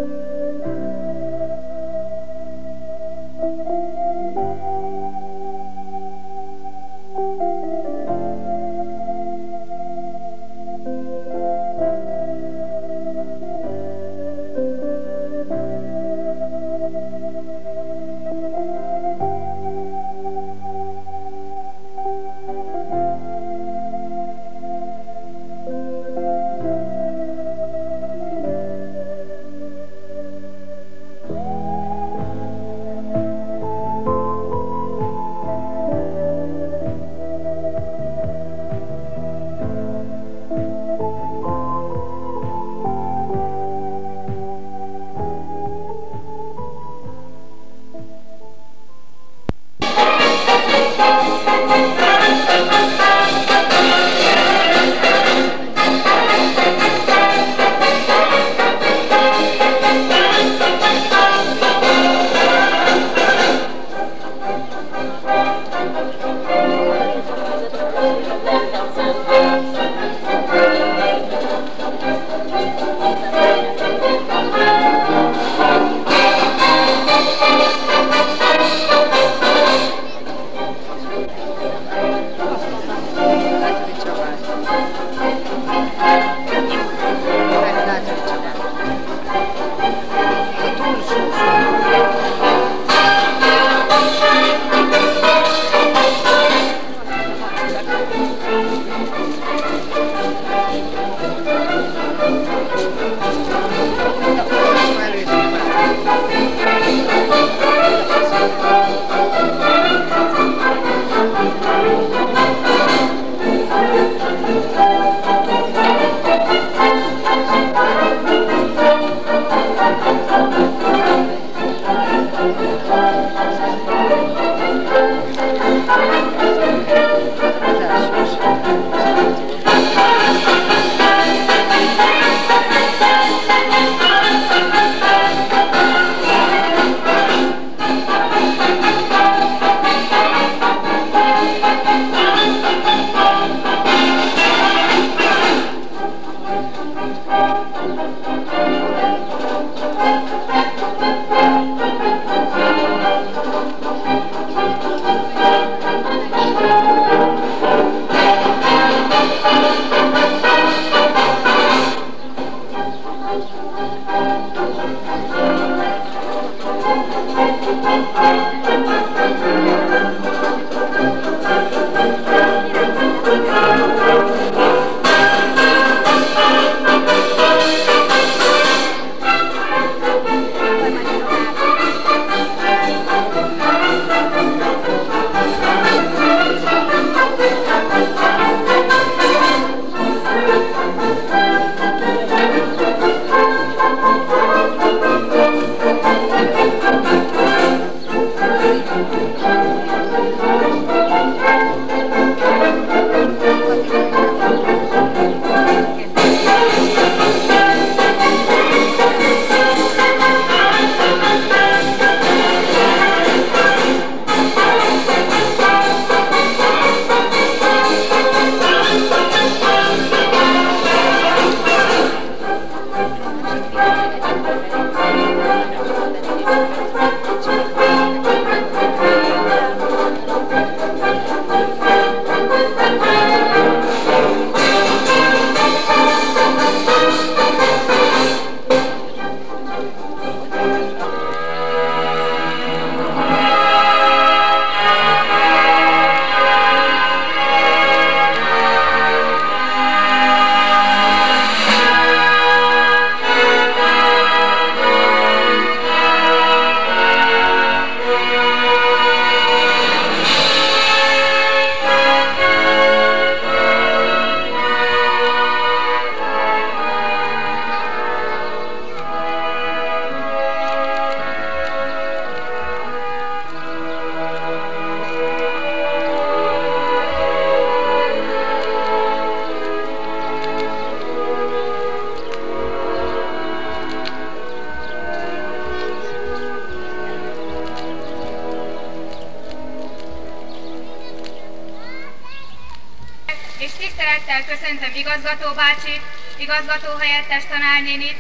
És tisztelettel köszöntöm igazgató bácsit, igazgató helyettes tanárnénit, az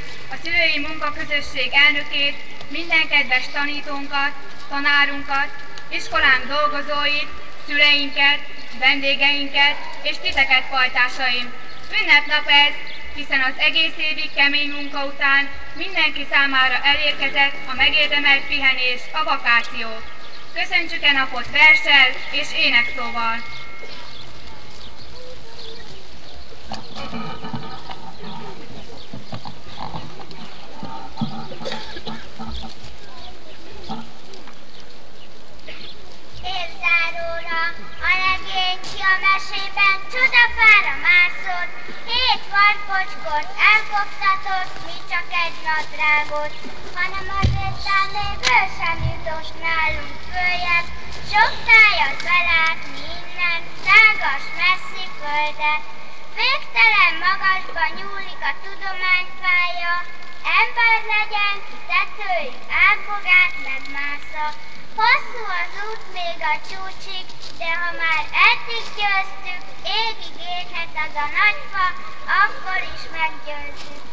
szülői munkaközösség elnökét, minden kedves tanítónkat, tanárunkat, iskolánk dolgozóit, szüleinket, vendégeinket és titeket, pajtásaim. Ünnepnap ez, hiszen az egész évi kemény munka után mindenki számára elérkezett a megérdemelt pihenés, a vakáció. Köszöntsük e napot verssel és énekszóval! Évzáróra a legény ki a mesében csodafára mászott, 7 varkocskot elkoptatott, mi csak egy nadrágot, hanem azért ám még ő sem jutott nálunk följebb, sok tájat belátni innen, tágas messzi földet. Végtelen magasba nyúlik a tudománypálya, ember legyen, tetőig átbogát megmásza. Hosszú az út még a csúcsig, de ha már eddig győztük, égig érhet az a nagyfa, akkor is meggyőzzük.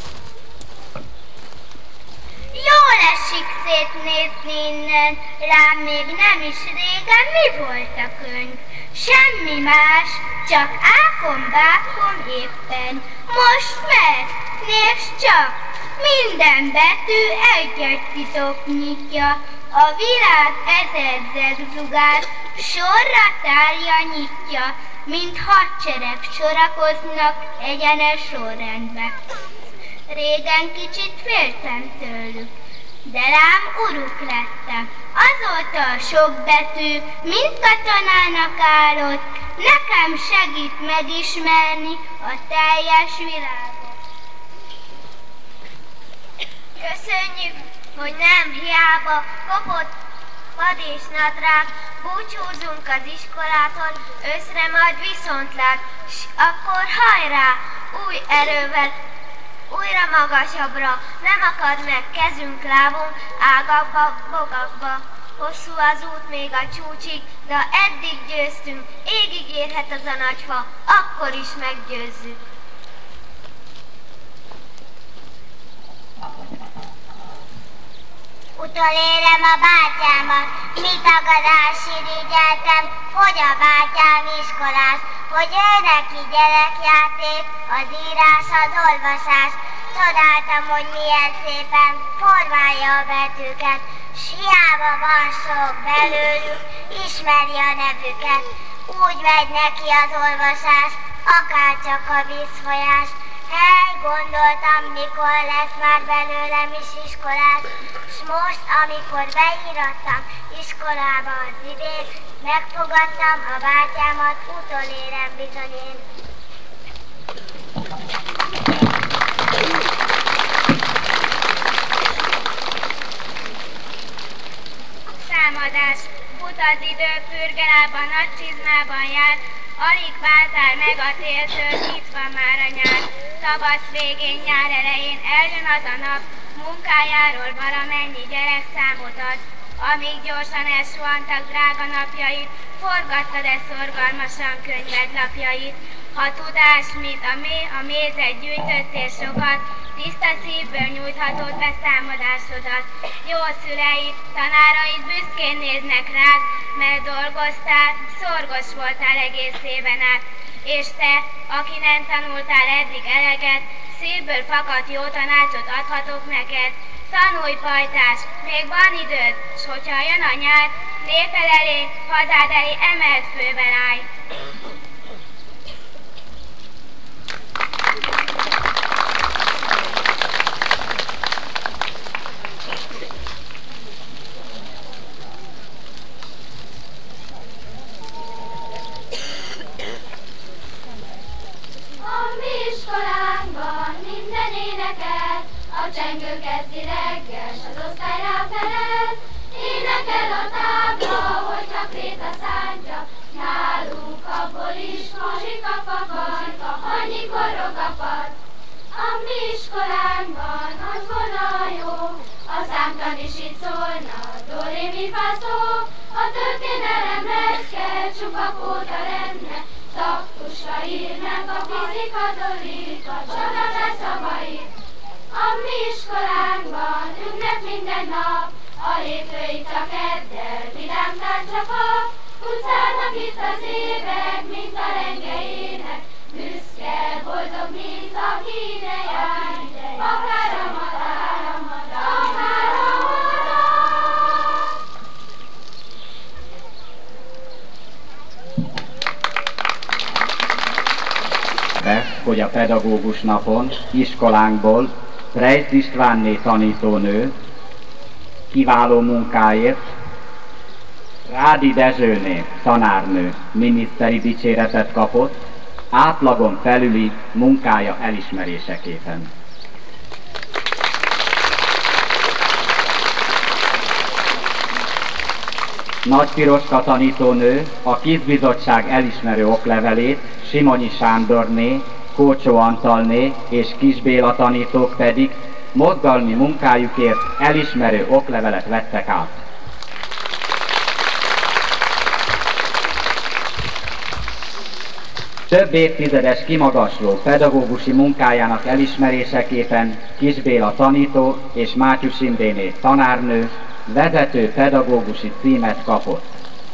Jól esik szétnézni innen, rám még nem is régen mi volt a könyv? Semmi más, csak ákom-bákom éppen. Most meg, nézd csak, minden betű egy-egy titok nyitja. A világ ezer zegzugát sorra tárja nyitja, mint hadsereg sorakoznak egyenes sorrendbe. Régen kicsit féltem tőlük, de rám uruk lettem. Azóta a sok betű, mint katonának állott, nekem segít megismerni a teljes világot. Köszönjük, hogy nem hiába kopott pad és nadrág, búcsúzunk az iskolától, őszre majd viszontlát, s akkor hajrá, új erővel, újra magasabbra, nem akad meg kezünk, lábunk, ágakba, bogakba. Hosszú az út még a csúcsig, de eddig győztünk, égig érhet az a nagyfa, akkor is meggyőzzük. Utolérem a bátyámat, mi tagadás irigyeltem, hogy a bátyám iskolás, hogy ő neki gyerekjáték, az írás, az olvasás. Csodáltam, hogy milyen szépen formálja a betűket, s hiába van sok belőlük, ismeri a nevüket. Úgy megy neki az olvasás, akárcsak a vízfolyás. Hely, gondoltam, mikor lesz már belőlem is iskolás, s most, amikor beírattam iskolába az idén, megfogadtam a bátyámat, utolérem bizony én. Számadás, fut az idő, pürgelában, nagy csizmában jár, alig váltál meg a téltől, itt van már a nyár. Tavasz végén, nyár elején eljön az a nap, munkájáról valamennyi gyerek számot ad. Amíg gyorsan elsuhantak drága napjait, forgattad-e szorgalmasan könyved lapjait. Ha tudás, mint a mézet gyűjtöttél sokat, tiszta szívből nyújthatod be számadásodat. Jó szüleid, tanáraid büszkén néznek rád, mert dolgoztál, szorgos voltál egész éven át. És te, aki nem tanultál eddig eleget, szívből fakadt jó tanácsot adhatok neked. Tanulj, pajtás, még van időd, s hogyha jön a nyár, lép el elé, hazád elé emelt fővel állj. Iskolánkban minden énekel, a csengő kezdi reggel, s az osztály ráfelel. Énekel a tábla, hogyha kréta szántja, nálunk abból is muzsika fakad, annyi korog a pad. A mi iskolánkban az volna jó, a számtan is így szólna, do, ré, mi, fá, szó. A történelem kell, csupa kóta lenne, taktusra írnánk a fizika, dolika, csoda szavait. A mi iskolánkban ünnep minden nap, a hétfői csak keddel vidám tárcsakap. Utcának itt az évek, mint a rengelyének, büszke, boldog, mint aki ide jár, akár Ramadán, akár Ramadán. Hogy a pedagógus napon iskolánkból Preis Istvánné tanítónő kiváló munkáért, Rádi Dezsőné tanárnő miniszteri dicséretet kapott, átlagon felüli munkája elismeréseképpen. Nagy Piroska tanítónő a KISZ-bizottság elismerő oklevelét Simonyi Sándorné, Kócsó Antalné és Kis Béla tanítók pedig mozgalmi munkájukért elismerő oklevelet vettek át. Több évtizedes kimagasló pedagógusi munkájának elismeréseképpen Kis Béla tanító és Mátyus Imréné tanárnő vezető pedagógusi címet kapott.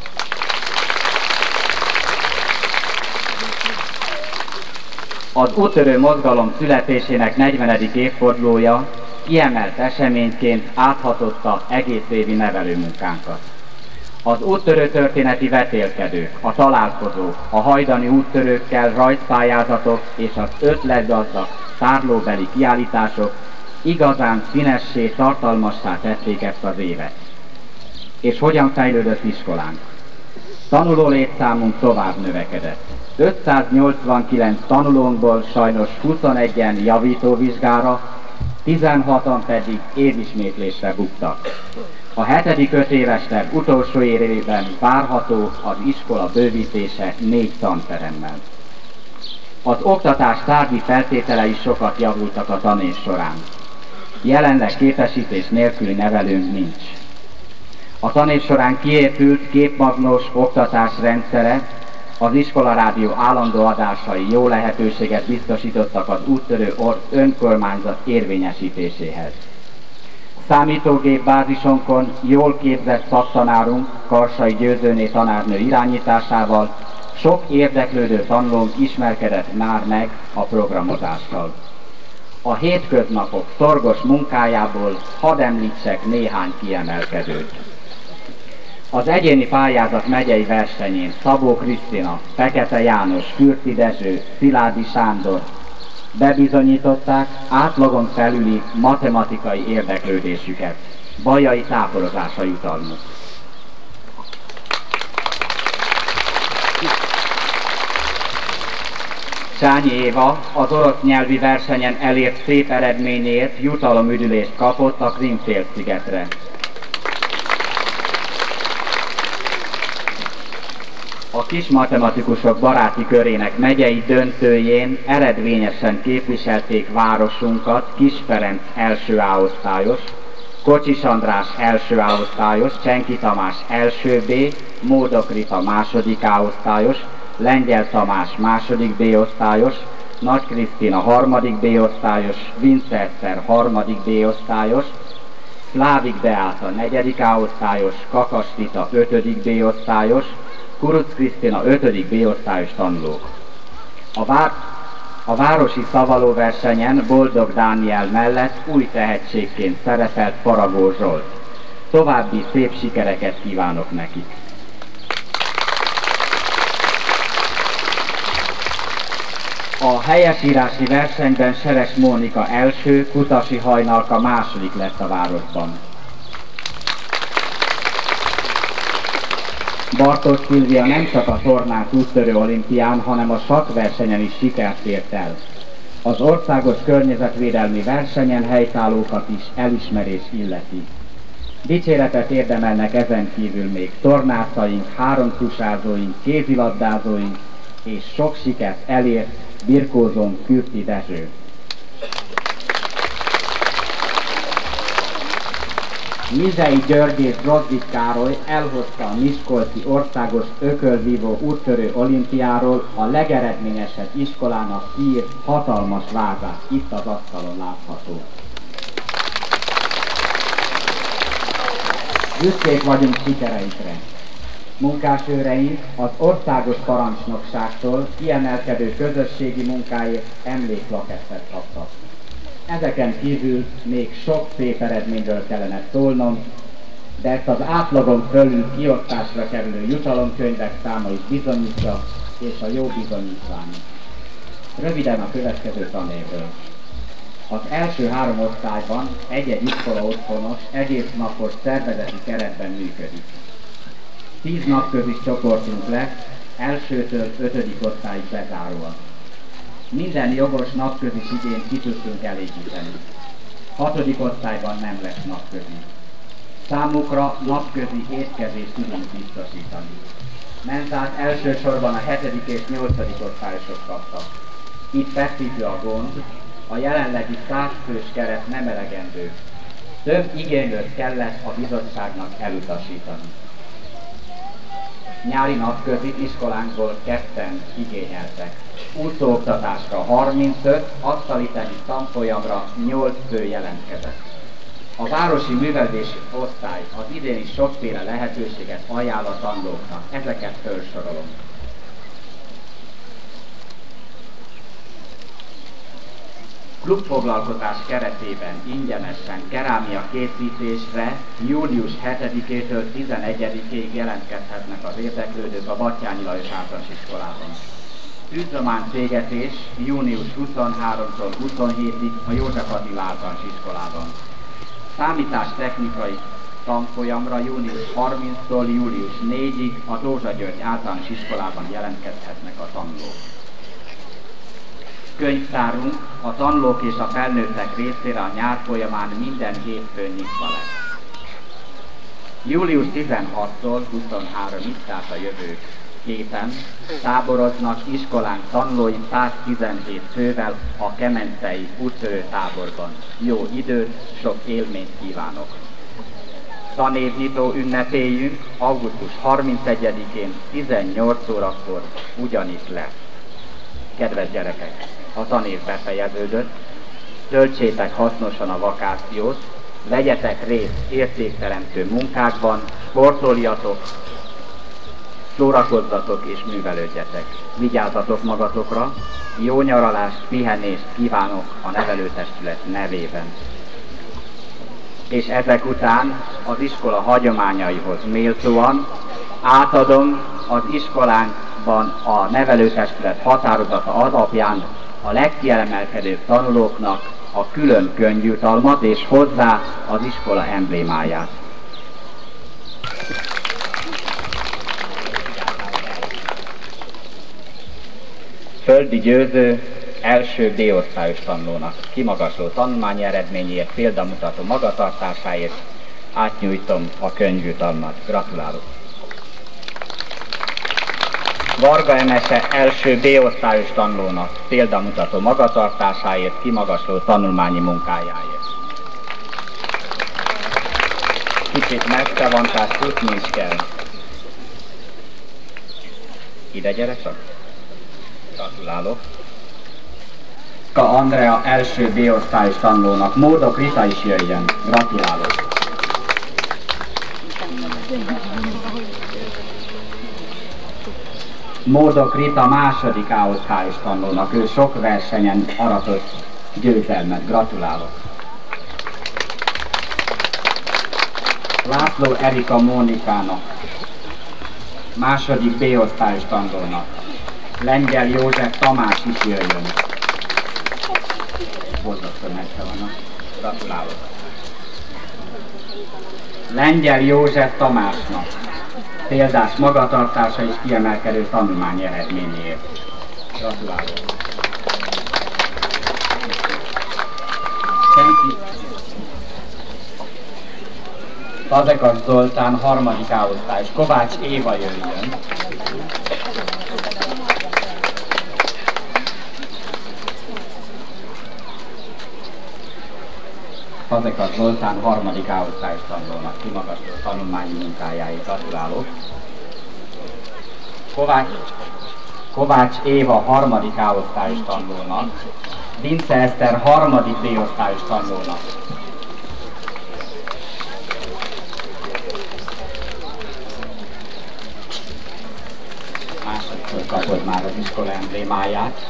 Az úttörő mozgalom születésének 40. évfordulója kiemelt eseményként áthatotta egész évi nevelőmunkánkat. Az úttörő történeti vetélkedők, a találkozók, a hajdani úttörőkkel rajzpályázatok és az ötletgazdag tárlóbeli kiállítások igazán színessé, tartalmassá tették ezt az évet. És hogyan fejlődött iskolánk? Tanuló létszámunk tovább növekedett. 589 tanulónkból sajnos 21-en javítóvizsgára, 16-an pedig évismétlésre buktak. A 7. 5 éves terv utolsó évében várható az iskola bővítése 4 tanteremmel. Az oktatás tárgyi feltételei sokat javultak a tanév során. Jelenleg képesítés nélküli nevelőnk nincs. A tanév során kiépült képmagnós oktatás rendszere, az iskolarádió állandó adásai jó lehetőséget biztosítottak az úttörő önkormányzat érvényesítéséhez. Számítógép bázisonkon jól képzett szaktanárunk, Karsai Győzőné tanárnő irányításával sok érdeklődő tanulónk ismerkedett már meg a programozással. A hétköznapok szorgos munkájából hadd említsek néhány kiemelkedőt. Az egyéni pályázat megyei versenyén Szabó Krisztina, Fekete János, Kürti Dezső, Sziládi Sándor bebizonyították átlagon felüli matematikai érdeklődésüket, bajai táporozása jutalmuk. Csányi Éva az orosz nyelvi versenyen elért szép eredményért jutalomüdülést kapott a Krím-félszigetre. A kis matematikusok baráti körének megyei döntőjén eredményesen képviselték városunkat Kis Ferenc első A-osztályos, Kocsis András első A-osztályos, Csenki Tamás első B, Módok Rita második A-osztályos, Lengyel Tamás második B-osztályos, Nagy Krisztina harmadik B-osztályos, Vince Eszter harmadik B-osztályos, Szlávik Beáta negyedik A-osztályos, Kakas Rita ötödik B-osztályos, Kuruc Krisztina 5. B-osztályos tanulók. A városi szavalóversenyen Boldog Dániel mellett új tehetségként szerepelt Faragó Zsolt. További szép sikereket kívánok nekik! A helyesírási versenyben Seres Mónika első, Kutasi Hajnalka második lett a városban. Bartos Szilvia nem csak a tornát úttörő olimpián, hanem a sakkversenyen is sikert ért el. Az országos környezetvédelmi versenyen helytállókat is elismerés illeti. Dicséretet érdemelnek ezen kívül még tornászaink, háromtusázóink, kézilabdázóink és sok sikert elért birkózón Kürti Dezső. Mizei György és Brodzik Károly elhozta a miskolci országos ökölvívó úttörő olimpiáról a legeredményesebb iskolának kiírt hatalmas vázát, itt az asztalon látható. Büszkék vagyunk sikereikre. Munkásőreink az országos parancsnokságtól kiemelkedő közösségi munkáért emléklakettet kaptak. Ezeken kívül még sok szép eredményről kellene szólnom, de ezt az átlagon fölül kiosztásra kerülő jutalomkönyvek száma is bizonyítja, és a jó bizonyítvány. Röviden a következő tanévről. Az első 3 osztályban egy-egy iskola otthonos egész napos szervezeti keretben működik. 10 napközis csoportunk lesz, elsőtől 5. osztályig bezáróan. Minden jogos napközis igényt ki tudtunk elégíteni. 6. osztályban nem lesz napközi. Számukra napközi étkezést tudunk biztosítani. Mentát elsősorban a 7. és 8. osztályosok kaptak. Itt feszítő a gond, a jelenlegi 100 fős keret nem elegendő. Több igénylőt kellett a bizottságnak elutasítani. Nyári napközit iskolánkból 2-en igényeltek. Úszóoktatásra 35, asztaliteni tanfolyamra 8 fő jelentkezett. A városi művelődési osztály az idén is sokféle lehetőséget ajánl a tanulóknak. Ezeket felsorolom. Klubfoglalkozás keretében ingyenesen kerámia készítésre július 7-től 11-ig jelentkezhetnek az érdeklődők a Batthyány Lajos Általános Iskolában. Tűzrománt égetés június 23-tól 27-ig a József Attila Általános Iskolában. Számítástechnikai tanfolyamra június 30-tól július 4-ig a Dózsa György Általános Iskolában jelentkezhetnek a tanulók. Könyvtárunk a tanulók és a felnőttek részére a nyár folyamán minden hétfőn nyitva lesz. Július 16-tól 23-ig, tehát a jövő héten táboroznak iskolánk tanulói 117 fővel a kemencei úttörő táborban. Jó időt, sok élményt kívánok! Tanévnyitó ünnepéljünk augusztus 31-én 18 órakor ugyanitt lesz. Kedves gyerekek, a tanév befejeződött, töltsétek hasznosan a vakációt, vegyetek részt értékteremtő munkákban, sportoljatok, szórakozzatok és művelődjetek. Vigyázzatok magatokra, jó nyaralást, pihenést kívánok a nevelőtestület nevében. És ezek után az iskola hagyományaihoz méltóan átadom az iskolánkban a nevelőtestület határozata alapján a legkiemelkedőbb tanulóknak a külön könyvjutalmat és hozzá az iskola emblémáját. Földi Győző első B-osztályos tanulónak kimagasló tanulmányi eredményéért, példamutató magatartásáért átnyújtom a könyvjutalmat. Gratulálok! Varga Emese első B-osztályos tanulónak példamutató magatartásáért, kimagasló tanulmányi munkájáért. Kicsit messze van, tehát tudni is kell. Ide gyere csak! Gratulálok! Andrea első B-osztályos tanulónak, Módok Rita is jöjjön. Gratulálok! Módok Rita második A-osztályos tanulónak, ő sok versenyen aratott győzelmet. Gratulálok! László Erika Mónikának, második B-osztályos tanulónak. Lengyel József Tamás is jöjjön. Borzasztó messze vannak. Gratulálok! Lengyel József Tamásnak példás magatartása és kiemelkedő tanulmányi eredményéért. Gratulálok! Fazekas Zoltán harmadik A-osztályos, Kovács Éva jöjjön. Fazekas Zoltán harmadik A-osztályos tanulónak kimagasló tanulmányi munkájáért. Gratulálok! Kovács Éva harmadik A-osztályos tanulónak, Vince Eszter harmadik B-osztályos tanulónak. iskola emblémáját.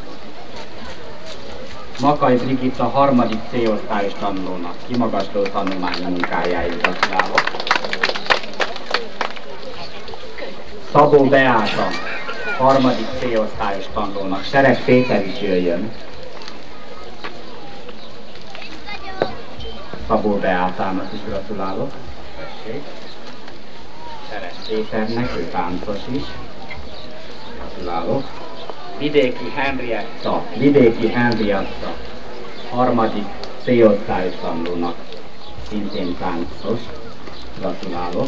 Makay Brigitta harmadik C-osztályos tanulónak kimagasló tanulmányi munkájáért gratulálok. Szabó Beáta harmadik C-osztályos tanulónak. Seres Péter is jöjjön. Szabó Beátának is gratulálok. Tessék. Seres Péternek, ő táncos is. Gratulálok. Vidéki Henrietta, harmadik C-osztályos tanulónak, szintén táncos. Gratulálok.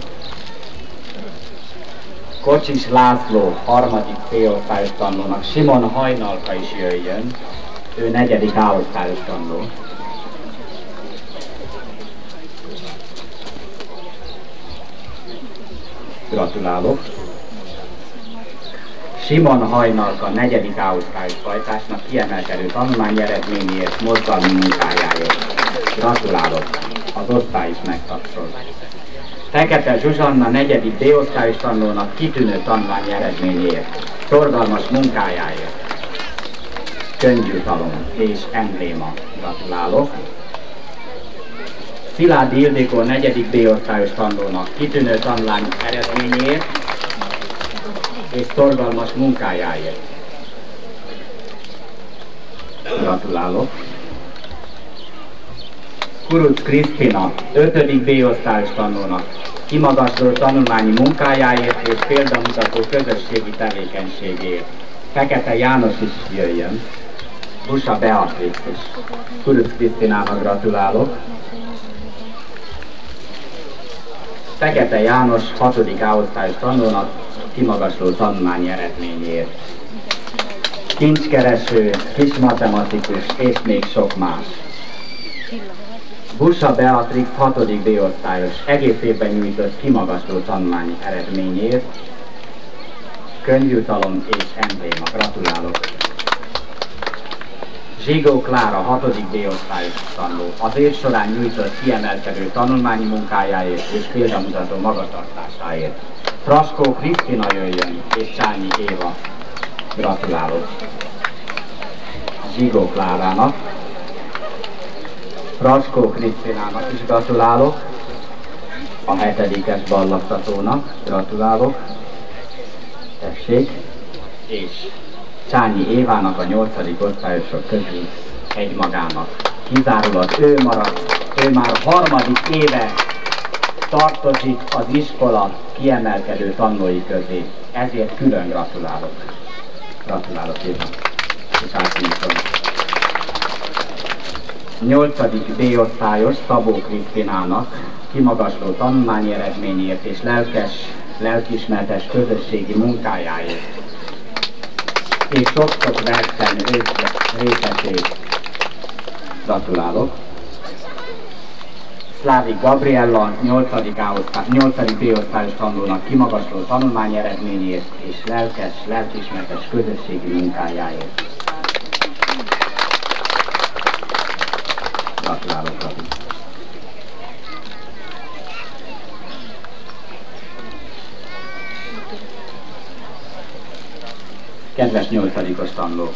Kocsis László, harmadik C-osztályos tanulónak. Simon Hajnalka is jöjjön. Ő negyedik A-osztályos tanuló. Gratulálok. Simon Hajnalka, negyedik A-osztályos pajtásnak kiemelkedő tanulmányi eredményéért, mozgalmi munkájáért. Gratulálok. Az osztály is megtapsol. Fekete Zsuzsanna, negyedik B-osztályos tanulónak kitűnő tanulmányi eredményéért, szorgalmas munkájáért. Könyvjutalom és embléma. Gratulálok. Sziládi Ildikó, negyedik B-osztályos tanulónak kitűnő tanulmányi eredményéért és szorgalmas munkájáért. Gratulálok. Kuruc Krisztina, 5. B-osztályos tanulónak kimagasló tanulmányi munkájáért és példamutató közösségi tevékenységért. Fekete János is jöjjön. Busa Beatrix is. Kuruc Krisztinának gratulálok. Fekete János, 6. A-osztályos tanulónak kimagasló tanulmányi eredményért. Kincskereső, kis matematikus és még sok más. Busa Beatrix, 6. B-osztályos, egész évben nyújtott kimagasló tanulmányi eredményért. Könyvjutalom és embléma. Gratulálok. Zsigó Klára, 6. B-osztályos tanuló, az év során nyújtott kiemelkedő tanulmányi munkájáért és példamutató magatartásáért. Fraskó Krisztina jöjjön és Csányi Éva. Gratulálok. Zsigó Klárának. Fraskó Krisztinának is gratulálok. A 7-es ballagtatónak gratulálok. Tessék. És Csányi Évának, a 8. osztályosok közül egymagának. Kizárólag ő maradt, ő már 3. éve tartozik az iskola kiemelkedő tanulói közé. Ezért külön gratulálok. Gratulálok, Éva. És átnyújtom. 8. B-osztályos Szabó Krisztinának kimagasló tanulmányi eredményért és lelkiismeretes közösségi munkájáért. És sok-sok versen részesét. Gratulálok. Szlávik Gabriella, 8. B-osztályos tanulónak kimagasló tanulmányi eredményért és lelkiismeretes közösségi munkájáért. Gratulálok, Gabi. Kedves 8-os tanulók!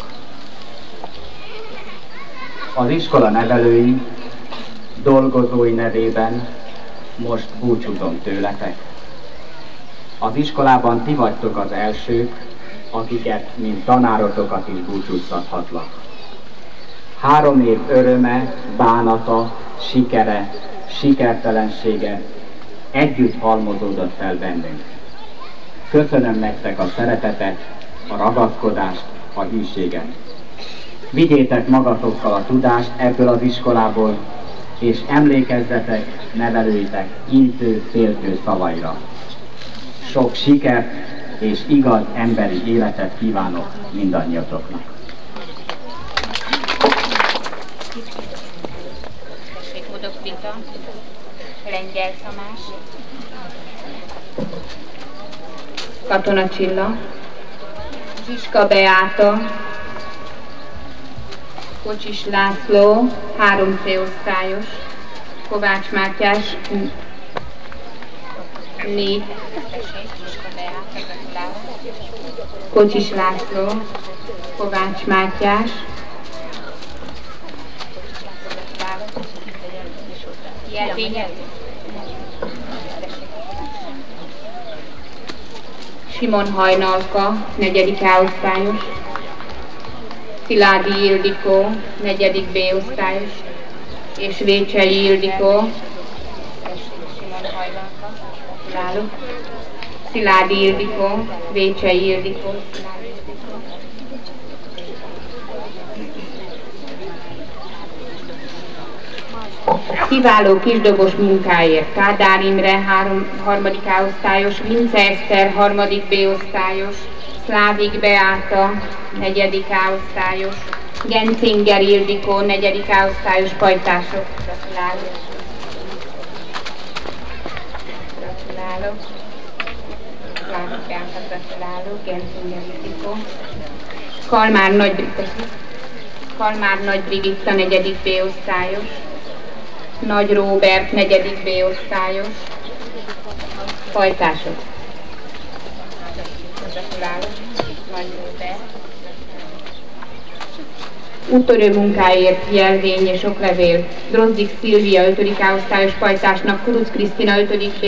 Az iskola nevelői, dolgozói nevében most búcsúzom tőletek. Az iskolában ti vagytok az elsők, akiket, mint tanárotokat is búcsúztathatlak. 3 év öröme, bánata, sikere, sikertelensége együtt halmozódott fel bennünk. Köszönöm nektek a szeretetet, a ragaszkodást, a hűséget. Vigyétek magatokkal a tudást ebből az iskolából, és emlékezzetek nevelőitek intő, féltő szavaira. Sok sikert és igaz emberi életet kívánok mindannyiatoknak. Udok Vita, Lengyel Tamás, Katona Csilla, Zsiska Beáta, Kocsis László, 3C osztályos, Kovács Mátyás, 4. Zsiska Beáta, gratulálok. Kocsis László, Kovács Mátyás. Jelvények. Simon Hajnalka, 4. A-osztályos. Sziládi Ildikó, 4. B-osztályos. És Vécseli Ildikó. Simon Hajnalka, gratulálok. Sziládi Ildikó, Vécseli Ildikó. Kiváló kisdobos munkáért Kádár Imre, 3. A-osztályos, Vince Eszter, 3. B-osztályos, Szlávik Beáta, 4. A-osztályos, Gencinger Ildikó, 4. A-osztályos pajtások. Gratulálok. Gratulálok. Szlávik Beáta, gratulálok. Gencinger Ildikó. Kalmár Nagy Brigitta, 4. B-osztályos. Nagy Róbert, 4. B-osztályos. Pajtások. Gratulálok. Nagy Róbert. Úttörő munkáért jelvény és oklevél. Drozdik Szilvia, 5. A-osztályos pajtásnak, Kuruc Krisztina, 5. B.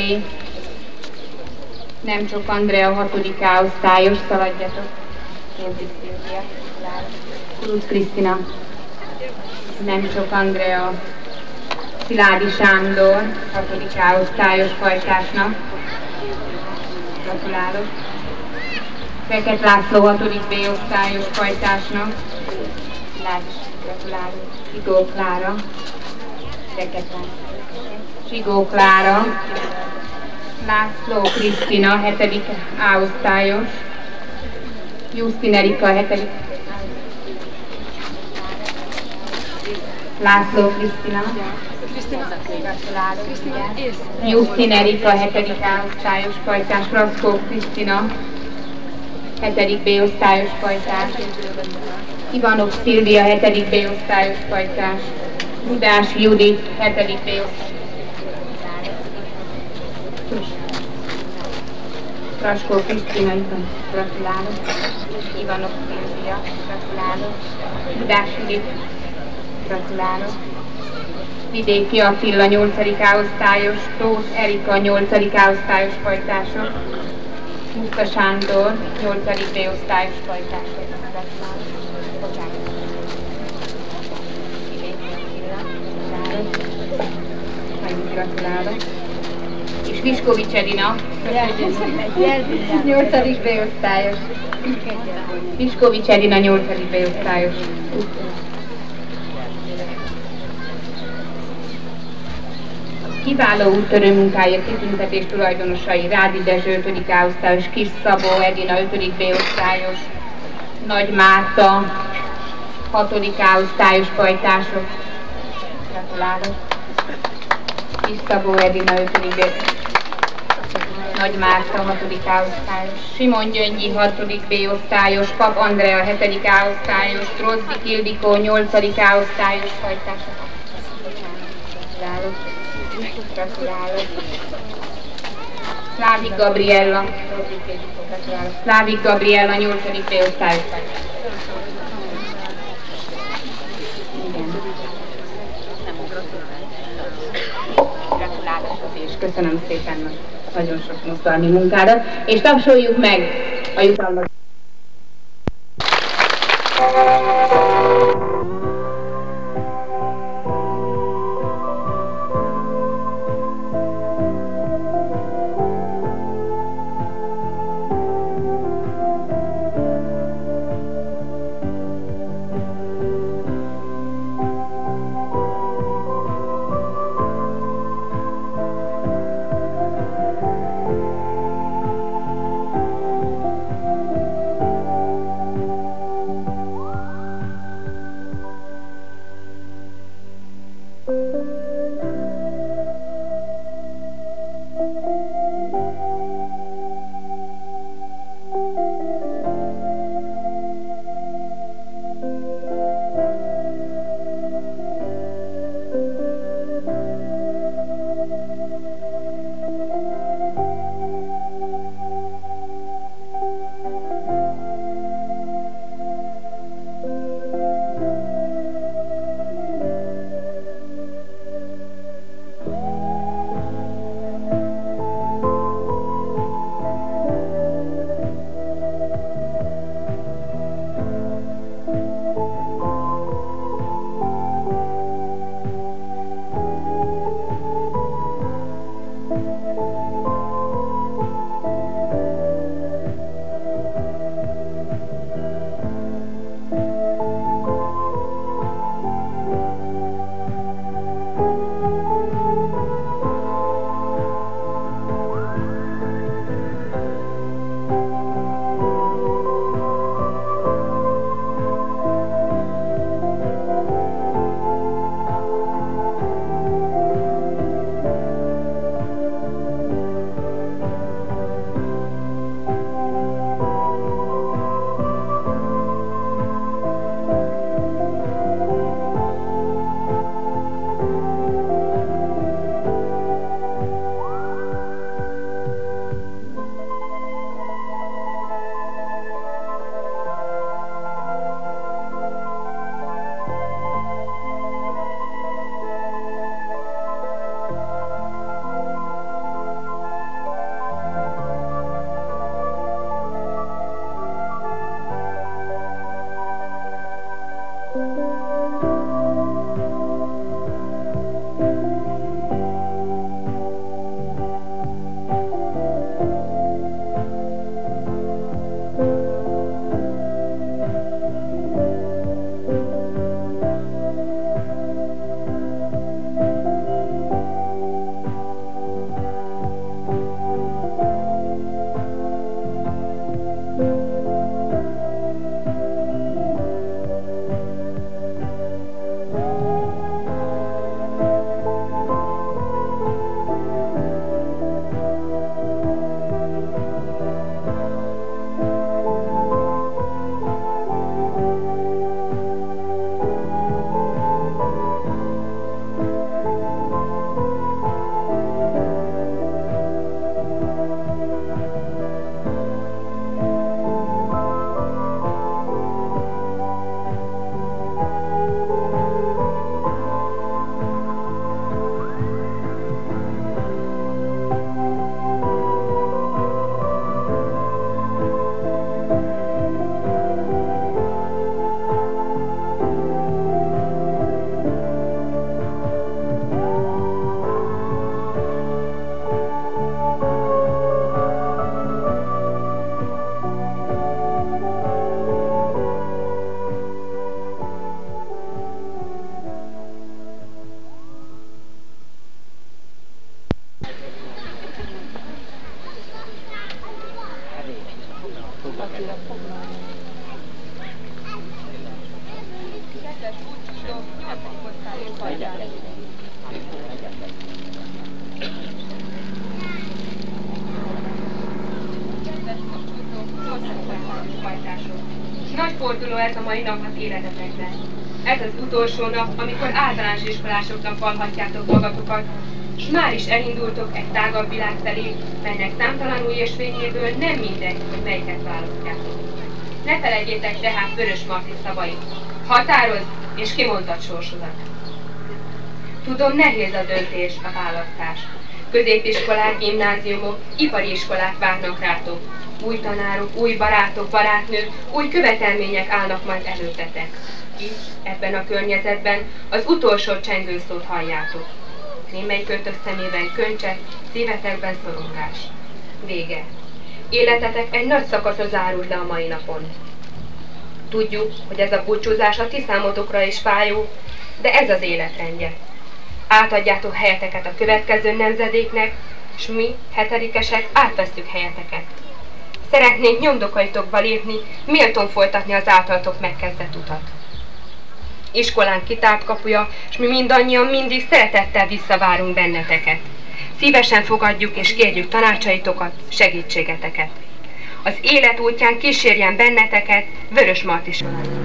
Nemcsok Andrea, 6. A-osztályos, szaladjatok. Drozdik Szilvia. Kuruc Krisztina. Nemcsok Andrea. Sziládi Sándor, 6. A-osztályos pajtásnak. Gratulálok. Feket László, 6. B-osztályos pajtásnak. Gratulálok. Sigó Klára. Feket László. Sigó Klára. László Krisztina, 7. A-osztályos. Justin Erika, 7. László Krisztina. Gratulálok. Justin Erika, 7. A-osztályos pajtás. Raszkó Krisztina, 7. B-osztályos pajtás. Ivanov Szilvia, 7. B-osztályos pajtás. Budás Judit, 7. B-osztályos. Raskó Krisztina, gratulálok. Ivanov Szilvia, gratulálok. Budás Judit, gratulálok. Vidéki Attila, 8. A-osztályos, Tóth Erika, 8. A-osztályos pajtások. Muszka Sándor, 8. B-osztályos pajtások. Gratulálok. Bocsánat. Vidéki Attila, gratulálok. És Viskovics Edina, 8. B-osztályos. Viskovics Edina, 8. B-osztályos. Kiváló úttörő munkáért kitüntetés tulajdonosai Rádi Dezső, 5. A-osztályos, Kis Szabó Edina, 5. B-osztályos, Nagy Márta, 6. A-osztályos pajtások. Gratulálok. Kis Szabó Edina, 5. B-osztályos, Nagy Márta, 6. A-osztályos, Simon Gyöngyi, 6. B-osztályos, Pap Andrea, 7. A-osztályos, Drozdik Ildikó, 8. A-osztályos pajtások. Gratulálok. Gratulálok. Szlávik Gabriella. Szlávik Gabriella, 8. B-osztályos. Igen. Gratulálok és köszönöm szépen nagyon sok mozgalmi munkádat, és tapsoljuk meg a jutalmat. Nagy forduló ez a mai nap az életetekben. Ez az utolsó nap, amikor általános iskolásoknak vallhatjátok magatokat, s már is elindultok egy tágabb világ felé, melynek számtalan új ösvényéből nem mindegy, hogy melyiket választjátok. Ne felejtjétek tehát Vörös Marti szavait. Határozz és kimondtad sorsodat. Tudom, nehéz a döntés, a választás. Középiskolák, gimnáziumok, ipari iskolák várnak rátok. Új tanárok, új barátok, barátnők, új követelmények állnak majd előttetek. Itt, ebben a környezetben az utolsó csengőszót halljátok. Némelyikötök szemében köncset, szívetekben szorongás. Vége. Életetek egy nagy szakasza zárult le a mai napon. Tudjuk, hogy ez a búcsúzás a ti számotokra is fájó, de ez az életrendje. Átadjátok helyeteket a következő nemzedéknek, s mi, hetedikesek, átvesszük helyeteket. Szeretnénk nyomdokaitokba lépni, méltón folytatni az általatok megkezdett utat. Iskolánk kitárt kapuja, s mi mindannyian mindig szeretettel visszavárunk benneteket. Szívesen fogadjuk és kérjük tanácsaitokat, segítségeteket. Az élet útján kísérjen benneteket Vörös Marti Iskolája.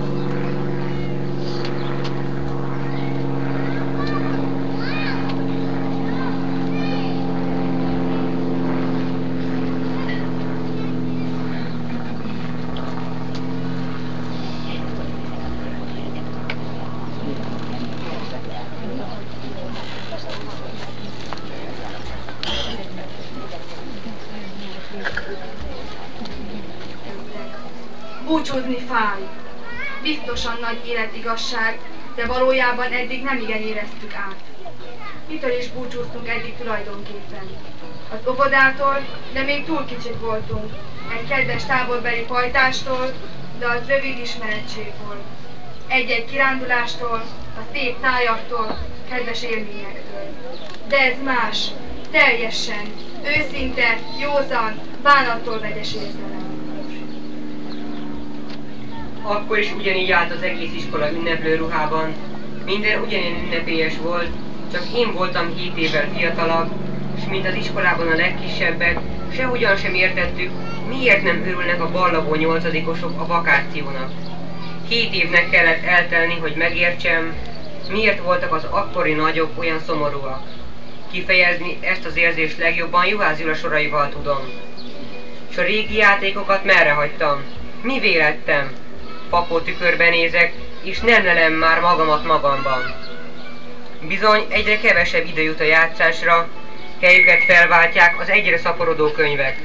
Búcsúzni fáj. Biztosan nagy életigasság, de valójában eddig nem igen éreztük át. Kitől is búcsúztunk eddig tulajdonképpen. Az óvodától, de még túl kicsik voltunk. Egy kedves táborbeli pajtástól, de az rövid ismerettség volt. Egy-egy kirándulástól, a szép tájaktól, kedves élményektől. De ez más, teljesen, őszinte, józan, bánattól vegyes érzelem. Akkor is ugyanígy állt az egész iskola ünneplő ruhában. Minden ugyanilyen ünnepélyes volt, csak én voltam 7 évvel fiatalabb, és mint az iskolában a legkisebbek, sehogyan sem értettük, miért nem örülnek a ballagó 8-osok a vakációnak. 7 évnek kellett eltelni, hogy megértsem, miért voltak az akkori nagyok olyan szomorúak. Kifejezni ezt az érzést legjobban Juhász Gyula soraival tudom. S a régi játékokat merre hagytam? Mivé lettem? Papó tükörben nézek, és nem lelem már magamat magamban. Bizony egyre kevesebb idő jut a játszásra, helyüket felváltják az egyre szaporodó könyvek.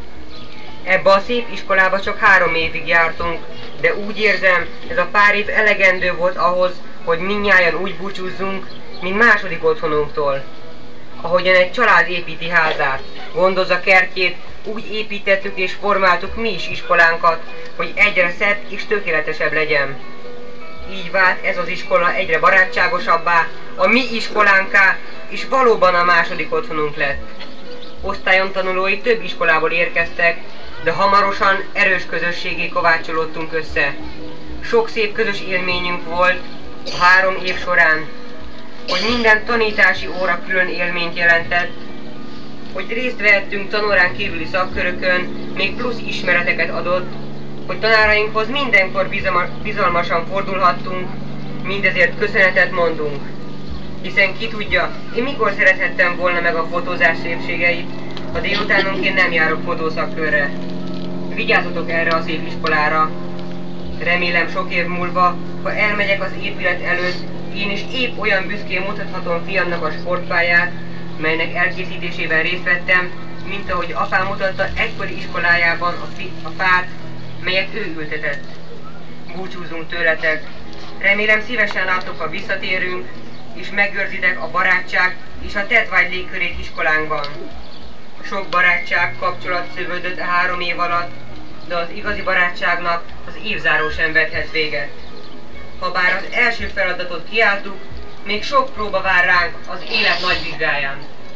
Ebbe a szép iskolába csak 3 évig jártunk, de úgy érzem, ez a pár év elegendő volt ahhoz, hogy mindnyájan úgy búcsúzzunk, mint második otthonunktól. Ahogyan egy család építi házát, gondozza kertjét, úgy építettük és formáltuk mi is iskolánkat, hogy egyre szebb és tökéletesebb legyen. Így vált ez az iskola egyre barátságosabbá, a mi iskolánká, és valóban a második otthonunk lett. Osztályon tanulói több iskolából érkeztek, de hamarosan erős közösségé kovácsolódtunk össze. Sok szép közös élményünk volt a 3 év során, hogy minden tanítási óra külön élményt jelentett, hogy részt vehettünk tanórán kívüli szakkörökön, még plusz ismereteket adott, hogy tanárainkhoz mindenkor bizalmasan fordulhattunk, mindezért köszönetet mondunk. Hiszen ki tudja, én mikor szerethettem volna meg a fotózás szépségeit, ha délutánonként nem járok fotószakkörre. Vigyázzatok erre a szép iskolára. Remélem sok év múlva, ha elmegyek az épület előtt, én is épp olyan büszkén mutathatom fiamnak a sportpályát, melynek elkészítésében részt vettem, mint ahogy apám mutatta egykori iskolájában a fát, melyet ő ültetett. Búcsúzunk tőletek. Remélem szívesen látok, ha visszatérünk, és megőrzitek a barátság és a tettvágy légkörét iskolánkban. Sok barátság, kapcsolat szövődött 3 év alatt, de az igazi barátságnak az évzáró sem vethet véget. Habár az első feladatot kiálltuk, még sok próba vár ránk az élet nagy vizsgáján.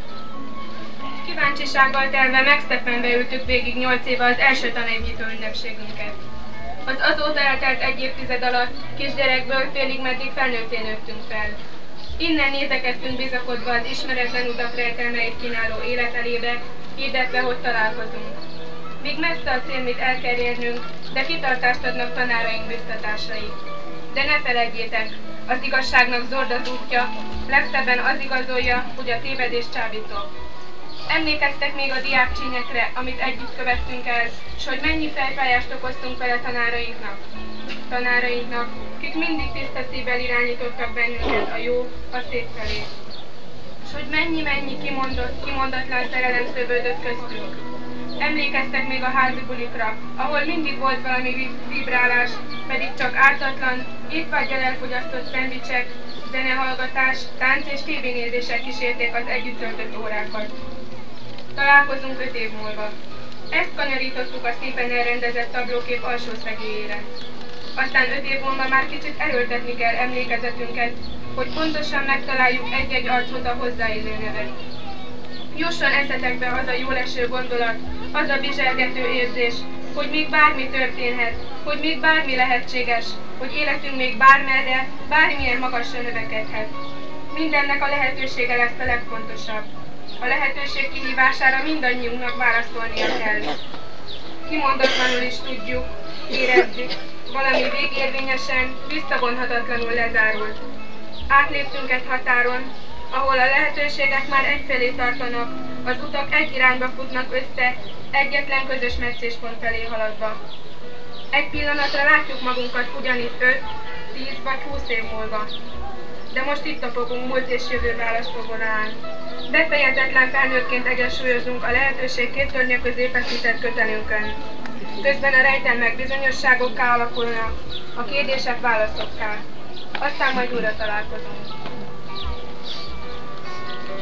Kíváncsisággal telve Megszeppenbe ültük végig 8 éve az első tanévnyitó ünnepségünket. Az azóta eltelt 1 évtized alatt kisgyerekből félig meddig felnőtté nőttünk fel. Innen nézekedtünk bizakodva az ismeretlen utak rejtelmeit kínáló élet elébe, hirdetve, hogy találkozunk. Míg messze a cél, mit el kell érnünk, de kitartást adnak tanáraink biztatásai. De ne feledjétek, az igazságnak zord az útja, legszebben az igazolja, hogy a tévedés csábító. Emlékeztek még a diákcsínyekre, amit együtt követtünk el, s hogy mennyi fejfájást okoztunk vele tanárainknak, kik mindig tiszta szívvel irányítottak bennünket a jó, a szép felé. S hogy mennyi kimondatlan szerelem szövődött köztünk. Emlékeztek még a házi bulikra, ahol mindig volt valami vibrálás, pedig csak ártatlan, étvággyal elfogyasztott szendvicsek, zenehallgatás, tánc és tévénézések kísérték az együtt töltött órákat. Találkozunk 5 év múlva. Ezt kanyarítottuk a szépen elrendezett tablókép alsó szegélyére. Aztán 5 év múlva már kicsit erőltetni kell emlékezetünket, hogy pontosan megtaláljuk egy-egy arcot a hozzáillő nevet. Jusson eszetekbe az a jóleső gondolat, az a bizselgető érzés, hogy még bármi történhet, hogy még bármi lehetséges, hogy életünk még bármerre, bármilyen magasra növekedhet. Mindennek a lehetősége lesz a legfontosabb. A lehetőség kihívására mindannyiunknak válaszolnia kell. Kimondatlanul is tudjuk, érezzük, valami végérvényesen, visszavonhatatlanul lezárult. Átléptünk egy határon, ahol a lehetőségek már egyfelé tartanak, az utak egy irányba futnak össze, egyetlen közös meccéspont felé haladva. Egy pillanatra látjuk magunkat ugyanitt 5, 10 vagy 20 év múlva. De most itt topogunk múlt és jövő választóvonalán. Befejezetlen felnőttként egyensúlyozunk a lehetőség két tornya közé feszített kötelünkön. Közben a rejtelmek bizonyosságokká alakulnak, a kérdések válaszokká. Aztán majd újra találkozunk.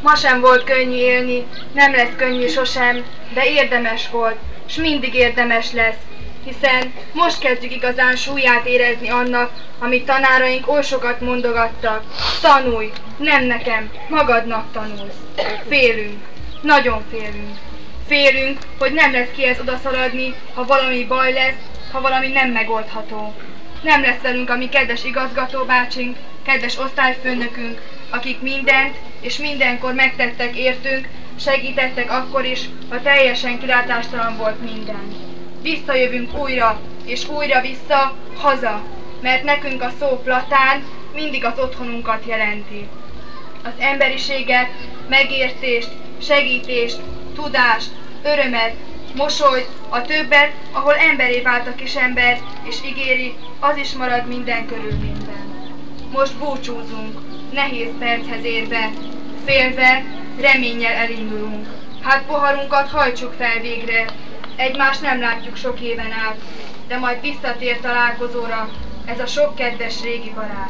Ma sem volt könnyű élni, nem lesz könnyű sosem, de érdemes volt, s mindig érdemes lesz, hiszen most kezdjük igazán súlyát érezni annak, amit tanáraink oly sokat mondogattak. Tanulj, nem nekem, magadnak tanulsz. Félünk, nagyon félünk. Félünk, hogy nem lesz kihez odaszaladni, ha valami baj lesz, ha valami nem megoldható. Nem lesz velünk a mi kedves igazgatóbácsink, kedves osztályfőnökünk, akik mindent és mindenkor megtettek értünk, segítettek akkor is, ha teljesen kilátástalan volt minden. Visszajövünk újra és újra vissza, haza, mert nekünk a szó platán mindig az otthonunkat jelenti. Az emberiséget, megértést, segítést, tudást, örömet, mosolyt, a többet, ahol emberé vált a kisember, és ígéri, az is marad minden körülményben. Most búcsúzunk, nehéz perchez érve, félve, reménnyel elindulunk. Hát poharunkat hajtsuk fel végre, egymást nem látjuk sok éven át, de majd visszatér találkozóra ez a sok kedves régi barát.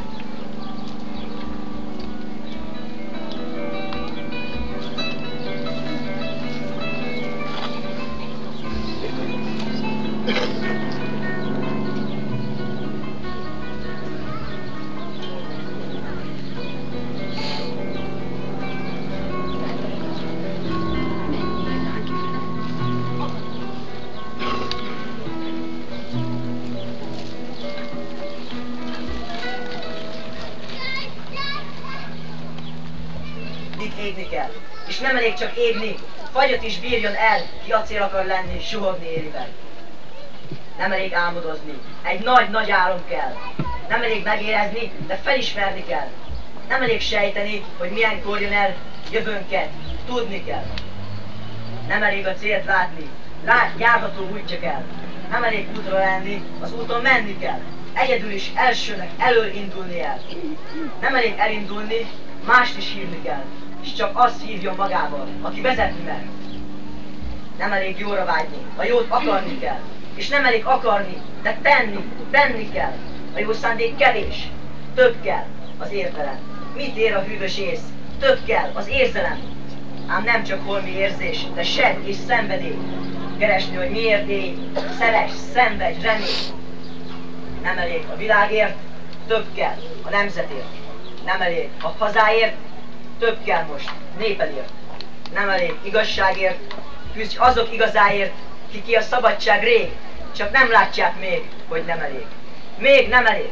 Égni kell. És nem elég csak égni, fagyot is bírjon el, ki acél akar lenni, suhogni ériben. Nem elég álmodozni, egy nagy-nagy álom kell. Nem elég megérezni, de felismerni kell. Nem elég sejteni, hogy milyenkor jön el jövőnket, tudni kell. Nem elég a célt látni, járható úgy csak el. Nem elég útra lenni, az úton menni kell. Egyedül is elsőnek elől indulni el. Nem elég elindulni, mást is hívni kell. És csak azt hívjon magával, aki vezetni mer. Nem elég jóra vágyni, a jót akarni kell. És nem elég akarni, de tenni kell. A jó szándék kevés, több kell az értelem. Mit ér a hűvös ész? Több kell az érzelem. Ám nem csak holmi érzés, de sedd és szenvedély. Keresni, hogy miért élj, szeress, szenvedj, remény. Nem elég a világért, több kell a nemzetért. Nem elég a hazáért, több kell most népedért. Nem elég igazságért, küzdj azok igazáért, ki a szabadság rég, csak nem látják még, hogy nem elég. Még nem elég.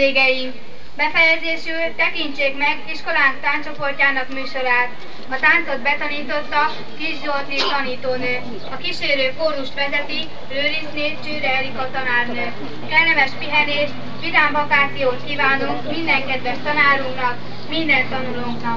vendégeink! Befejezésül tekintsék meg iskolánk táncsoportjának műsorát. A táncot betanította Kis Zsolti tanítónő. A kísérő kórust vezeti Lőriszné Csőre Erika tanárnő. Kellemes pihenést, vidám vakációt kívánunk minden kedves tanárunknak, minden tanulónknak.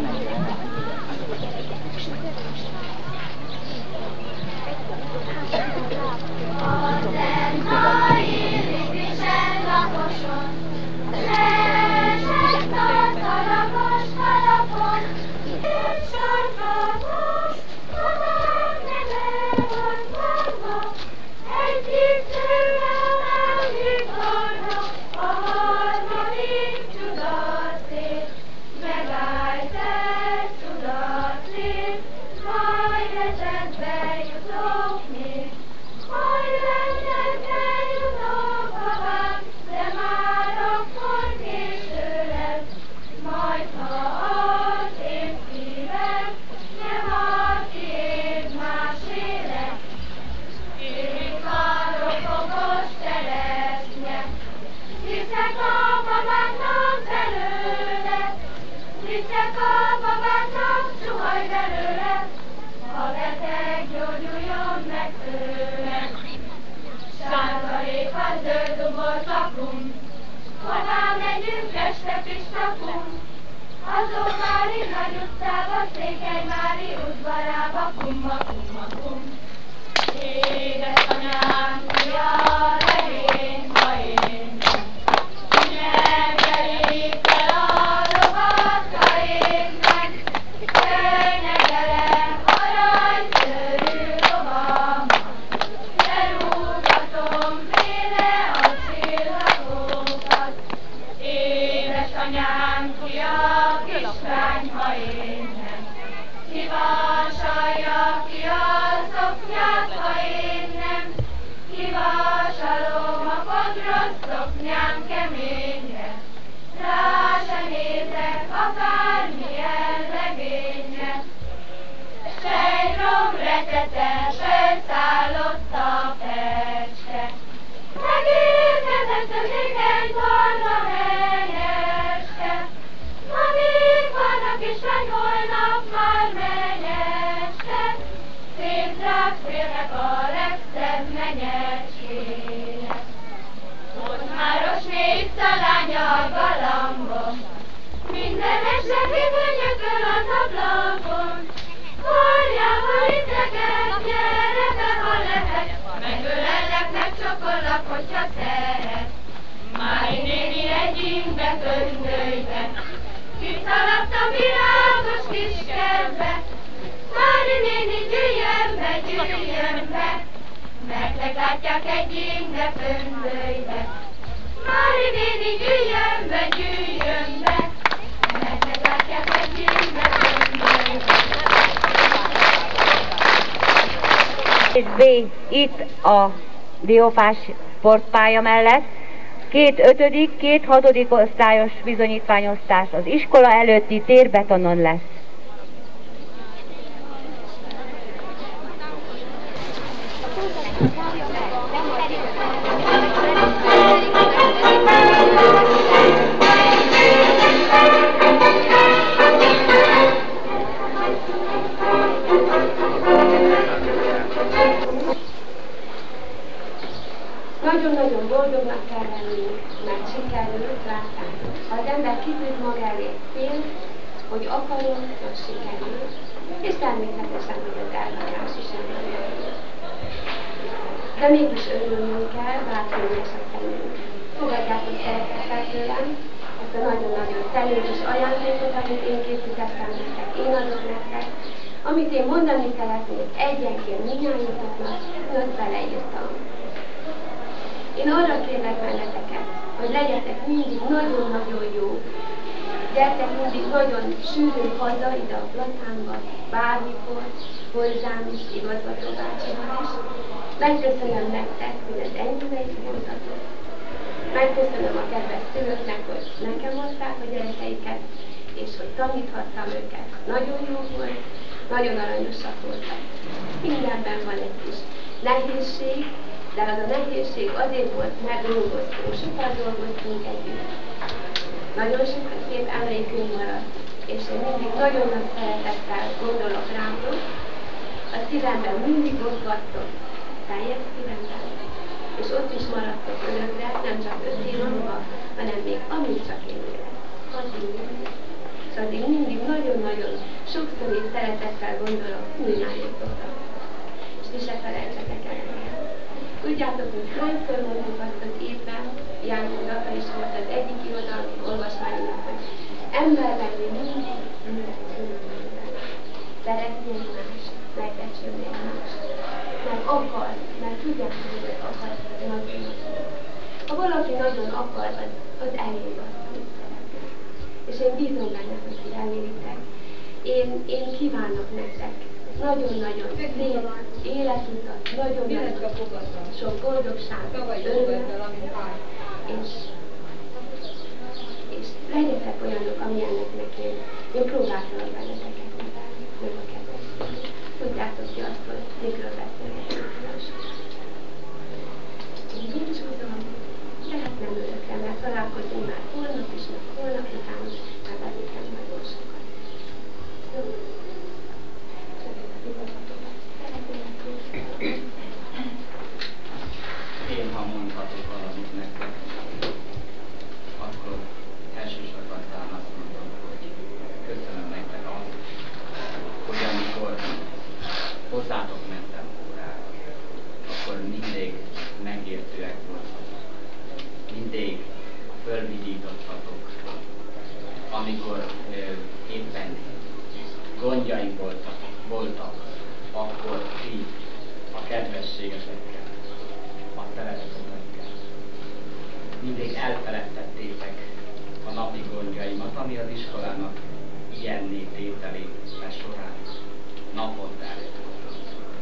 B. Itt a Diófás sportpálya mellett 2 5., 2 6. osztályos bizonyítványosztás az iskola előtti térbetonon lesz. Nagyon-nagyon boldognak kell lenni, mert sikerült látni. Ha az ember kitűz maga elé célt, hogy akarom, az sikerül, és természetesen, hogy az elvárás is elvárás. De mégis örülnünk kell, bátran a szemünk. Fogadjátok szeretettel tőlem ezt a nagyon-nagyon szerényes ajándékot, amit én készítettem nektek, én adok nektek, amit én mondani szeretnék egyenként mindnyájatoknak, azt beleírtam. Én arra kérlek benneteket, hogy legyetek mindig nagyon-nagyon jó. Gyertek mindig nagyon sűrűn haza ide a platánba, bármikor, hozzám is, igazgató bácsival is. Megköszönöm nektek, hogy az ennyire is voltatok. Megköszönöm a kedves szülőknek, hogy nekem hozták a gyerekeiket, és hogy taníthattam őket. Nagyon jó volt, nagyon aranyosak voltak. Mindenben van egy kis nehézség, De az a nehézség azért volt, mert dolgoztunk, sokat dolgoztunk együtt. Nagyon sok szép emlékünk maradt, és én mindig nagyon nagy szeretettel gondolok rátok. A szívemben mindig ott vagytok, teljes szívemben. És ott is maradtok önökre, nem csak 5 év múlva, hanem még amíg csak én élek. És addig mindig nagyon-nagyon sokszor és szeretettel gondolok mindnyájátokra. És ti se felejtsetek el engem. Tudjátok, hogy hányszor mondtuk azt az évben, János apa is volt az egyik irodalmi olvasmánynak, hogy ember lenni mindig szeretni egymást, megbecsülni egymást. Mert akar, mert tudjátok, hogy az akar nagyon. Ha valaki nagyon akar, az elér azt, amit szeretne. És én bízom benne, hogy ti eléritek. Én kívánok nektek nagyon-nagyon szép életutat, nagyon-nagyon sok boldogság, örömet, és legyetek olyanok, amilyeneknek én próbáltalak benneteket mutatni, nem a kedves. Tudjátok ki azt, hogy mikről beszélgetünk. Én búcsúzom, de hát nem örökre, mert találkozunk már holnap is, meg holnap után, mert elégem nagyon sokat. Jó? Én, ha mondhatok valamit nektek, akkor elsősorban talán azt mondom, hogy köszönöm nektek azt, hogy amikor hozzátok mentem órára, akkor mindig megértőek voltak, mindig fölvidítottatok, amikor éppen gondjaim voltak, akkor ti a kedvességetekkel, a szeretetetekkel mindig elfeledtettétek a napi gondjaimat, ami az iskolának ilyenné tételése során naponta előfordult.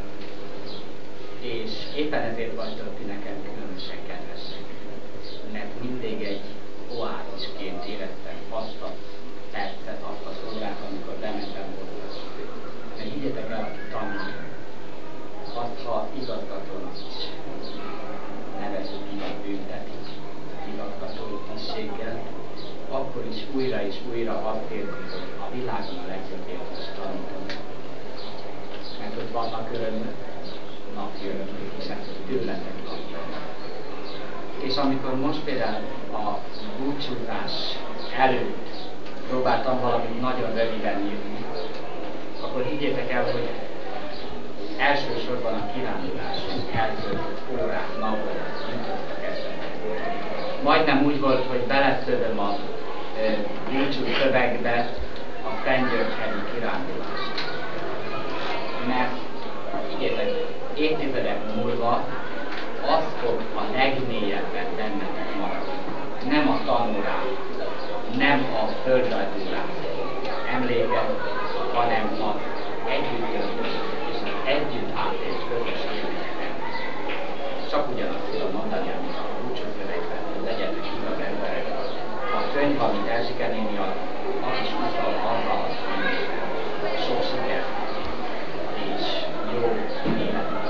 És éppen ezért vagytok ti nekem különösen kedvesek, mert mindig egy oázisként éreztem azt a percet, azt az órát, amikor bementem volna. Mert higgyetek el, aki tanul, azt, ha igazgatónak is nevezik ki, vagy büntetik igazgatói tisztséggel, akkor is újra és újra azt érzi, hogy a világon a legjobb értés tanítom. Mert ott vannak örömök, napi örömök, és ezt tőletek kaptam. És amikor most például a búcsúzás előtt próbáltam valamit nagyon röviden írni, akkor higgyétek el, hogy elsősorban a kiránduláson eltöltött órák, napok jutottak eszembe. Majdnem úgy volt, hogy beleszövöm a búcsú szövegbe a Szentgyörgy-hegyi kirándulást. Mert higgyétek, évtizedek múlva az fog a legmélyebben bennetek maradni. Nem a tanórák, nem a földrajzórák emléke, hanem az együtt töltött és az együtt átélt közös élmények. Csak ugyanazt tudom mondani, amit a búcsúszövegben, hogy legyenek igaz emberek. A könyv, amit Erzsike néni ad, az is utal arra a színére. Sok sikert és jó életet.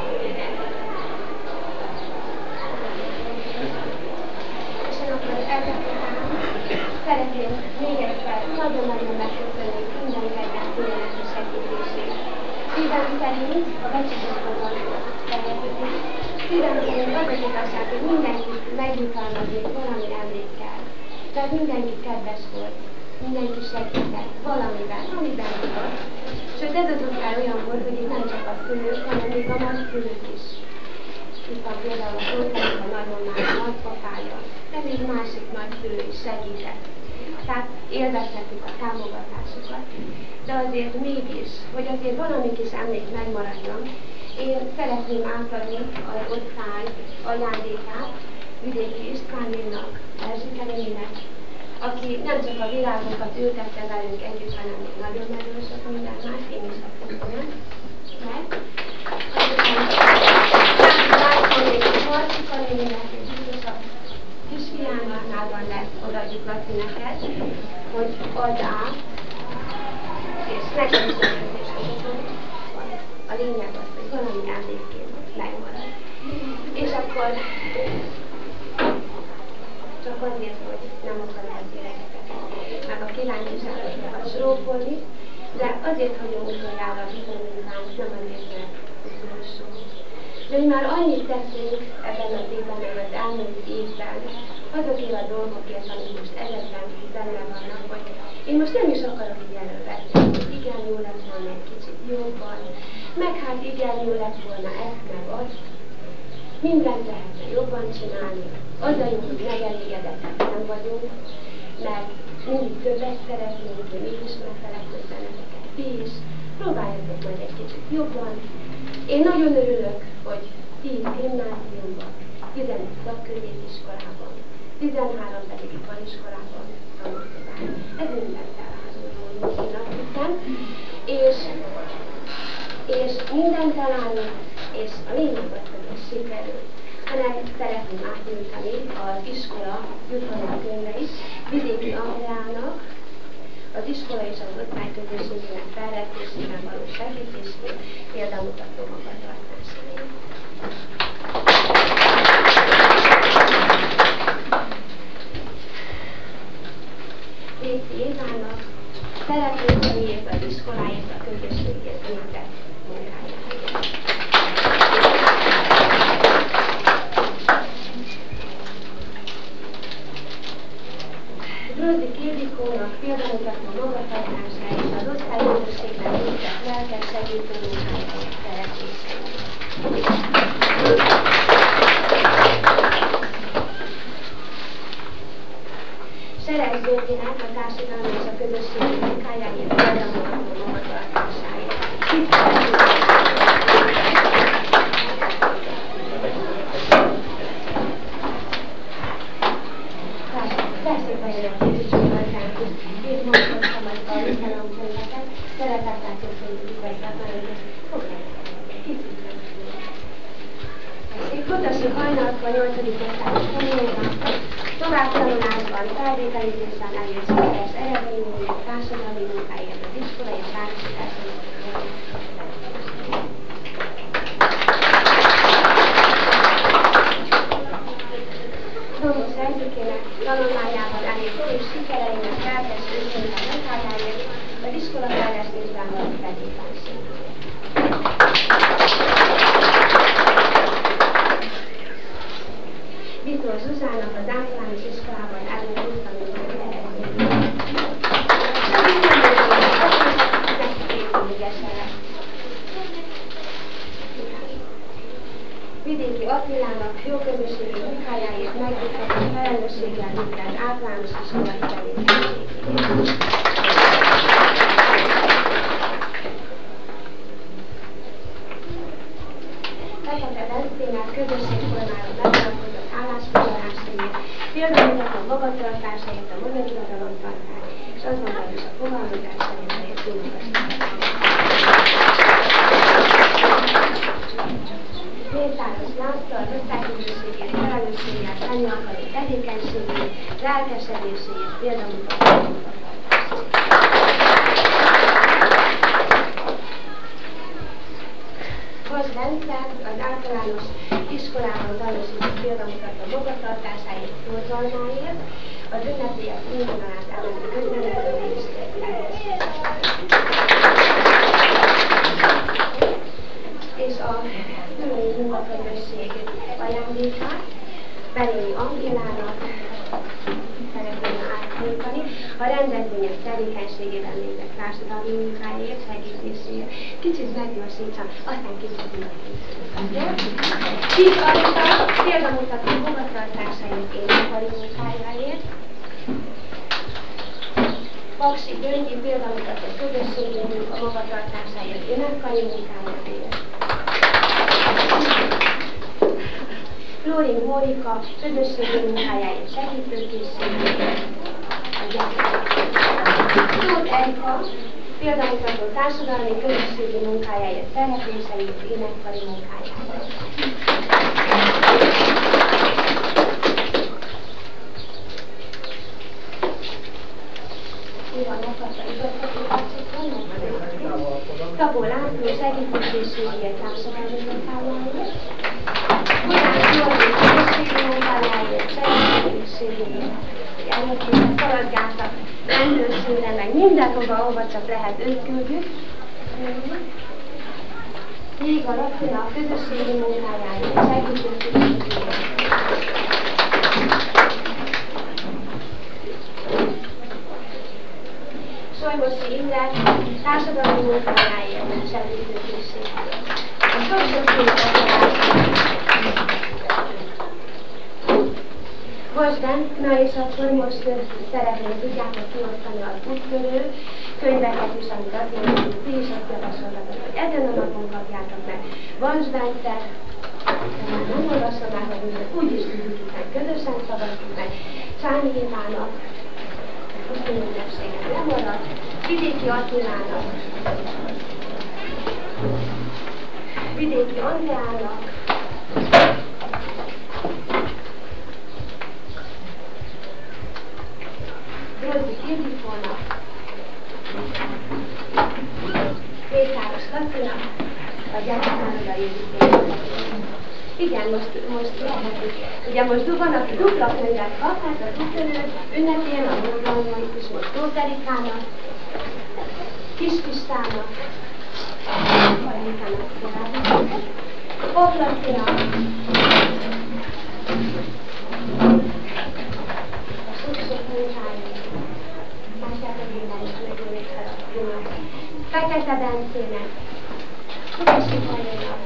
És én akkor szeretném még egyszer nagyon-nagyon megköszönni minden kedvenc színjának segítését. Szívem szerint a becsületozót terjedődik. Szívem szerint az az igazság, hogy mindenkit megjutalmazik valami emlékkel. Tehát mindenki kedves volt, mindenki segített valamiben, amiben tudott. Sőt, ez az osztály olyan volt, hogy itt nem csak a szülők, hanem még a nagyszülők is. Itt van például a Tótának a nagymammája, a nagypapája, de még másik nagyszülő is segített. Tehát élvezhetik a támogatásokat. De azért mégis, hogy azért valami kis emlék megmaradjon, én szeretném átadni az osztály ajándékát Vidéki Istvánnénak, Erzsike néninek, aki nem csak a világunkat ültette velünk együtt, hanem még nagyon-nagyon sok minden más, én is azt köszönöm. Meg. Azután még a Marcika néninek és biztos a kisfiánál lesz, odaadjuk Laci neked, hogy add át, és nekem is a lényeg az, hogy valami emlékként megmarad. akkor csak azért, hogy nem akar a gyerekeket, meg a kíváncsiságokat zsrófolni, de azért hagyom utoljára a bizonyítványt, nem azért, mert utolsó. De mi már annyit tettünk ebben az évben, meg az elmúlt évben, azokért a dolgokért, amik most ezekben benne vannak, hogy én most nem is akarok így elővetni, hogy igen, jó lett volna egy kicsit jobban, meg hát igen, jó lett volna ezt, meg azt. Mindent lehetne jobban csinálni, az a jó, hogy megelégedettek nem vagyunk, mert mindig többet szeretnénk, hogy mégis megfeleltünk benneteket. Ti is próbáljatok majd egy kicsit jobban. Én nagyon örülök, hogy 10 gimnáziumban, 15 szakközépiskolában, 13 pedig ipariskolában tanultak. Ez mindent elházolódunk, én azt hiszem. És mindent elállunk, és a lényeg az, hogy ez sikerül. Hanem szeretném átnyújtani az iskola jutalomkönyveit Vidéki Andreának, az iskola és az osztályközösségének fejlesztésében való segítésén példamutató magatartásáért. Réci Évának szeretnénk az iskoláért, a közösségért végzett munkájáért. Drozdik Ildikónak példamutató magatartásáért, az osztályközösségben végzett lelkes segítő munkájáért szeretnénk. Sereg Zsófinak a társadalmi és a közösségi munkájáért példamutató magatartásáért. Persze bejön a kicsit itt mondhattam az alapkönyveket, szeretettel köszönjük igazgatlan, hogy kicsit Kutasi Hajnalka 8. osztályos tanulóban, továbbtanulásban, felvételizésen elért sikeres eredményének társadalmi munkáért az iskola és párosításának Dombos Erzsikének tanulmányában elért és sikereinek lelkes őszinte munkájáért az iskola fejlesztésben való felépásért. Vitor Zsuzsának az általános iskolában elért tanulmányi eredményét. Vidéki Attilának jó közösségi munkájáért megbízható felelősséggel működött általános iskolai tevékenységét. Fekete Bencének közösségformáló megalkotott állásfoglalásaiért, példamutató magatartásáért a magyar irodalomtanár, és azonban is a fogalmazásáért a tudatosítását. Mészáros László az osztályközösségért felelősséggel tenni akaró tevékenységét, lelkesedéséért példamutató Vas Bence az általános iskolában tanúsított példamutató magatartásáért, szorgalmáért, az ünnepélyes színvonalát elleni közreműködésért és a szülői munkaközösség ajándékát Belényi Angélának szeretném átnyújtani, a rendezvények tevékenységében végzett társadalmi munkáért, segítéséért. Kicsit meggyorsítsam, aztán kicsit megkészülünk. Kis Anita példamutató magatartásáért, énekkari munkájáért. Paksi Gyöngyi példamutató közösségi munka magatartásáért, énekkari munkájáért. Lóring Mórika közösségi munkájáért, segítőkészségéért. Tóth Erika példamutató társadalmi közösségi munkájáért, szerepléseiért, énekkari munkájáért. Szabó László segítőkészségéért, társadalmi munkájáért. szépen szaladgáltak rendőrségre, meg mindenhova, ahova csak lehet, őt küldjük. Még a Latina a közösségi munkájáért segítőt. Solymosi Imre társadalmi munkájáért segítőkészség. A sok-sok na és akkor most szeretnénk tudjátok kiosztani az úttörő könyveket is, amit azt jelenti, hogy ti is azt javasoltatok, hogy ezen a napon kapjátok meg. Vans Bence, már nem olvasom már, hogy mi úgyis tudjuk, hiszen közösen szavaztuk meg. Csányi Évának, most ünnepséget nem marad, Vidéki Attilának, Vidéki Andreának, Rózi Ildikónak, Mészáros Lacinak, a Gyászánra Ildikónak. Igen, most lehetünk. Ugye most van, aki dupla könyvet kap, hát az úttörő ünnepén a mozgalmait is most Tóth Erikának, Kis Pistának, Pop Lacinak, a sok-sok munkáért. Fekete Bencének, Kutasi Hajénak,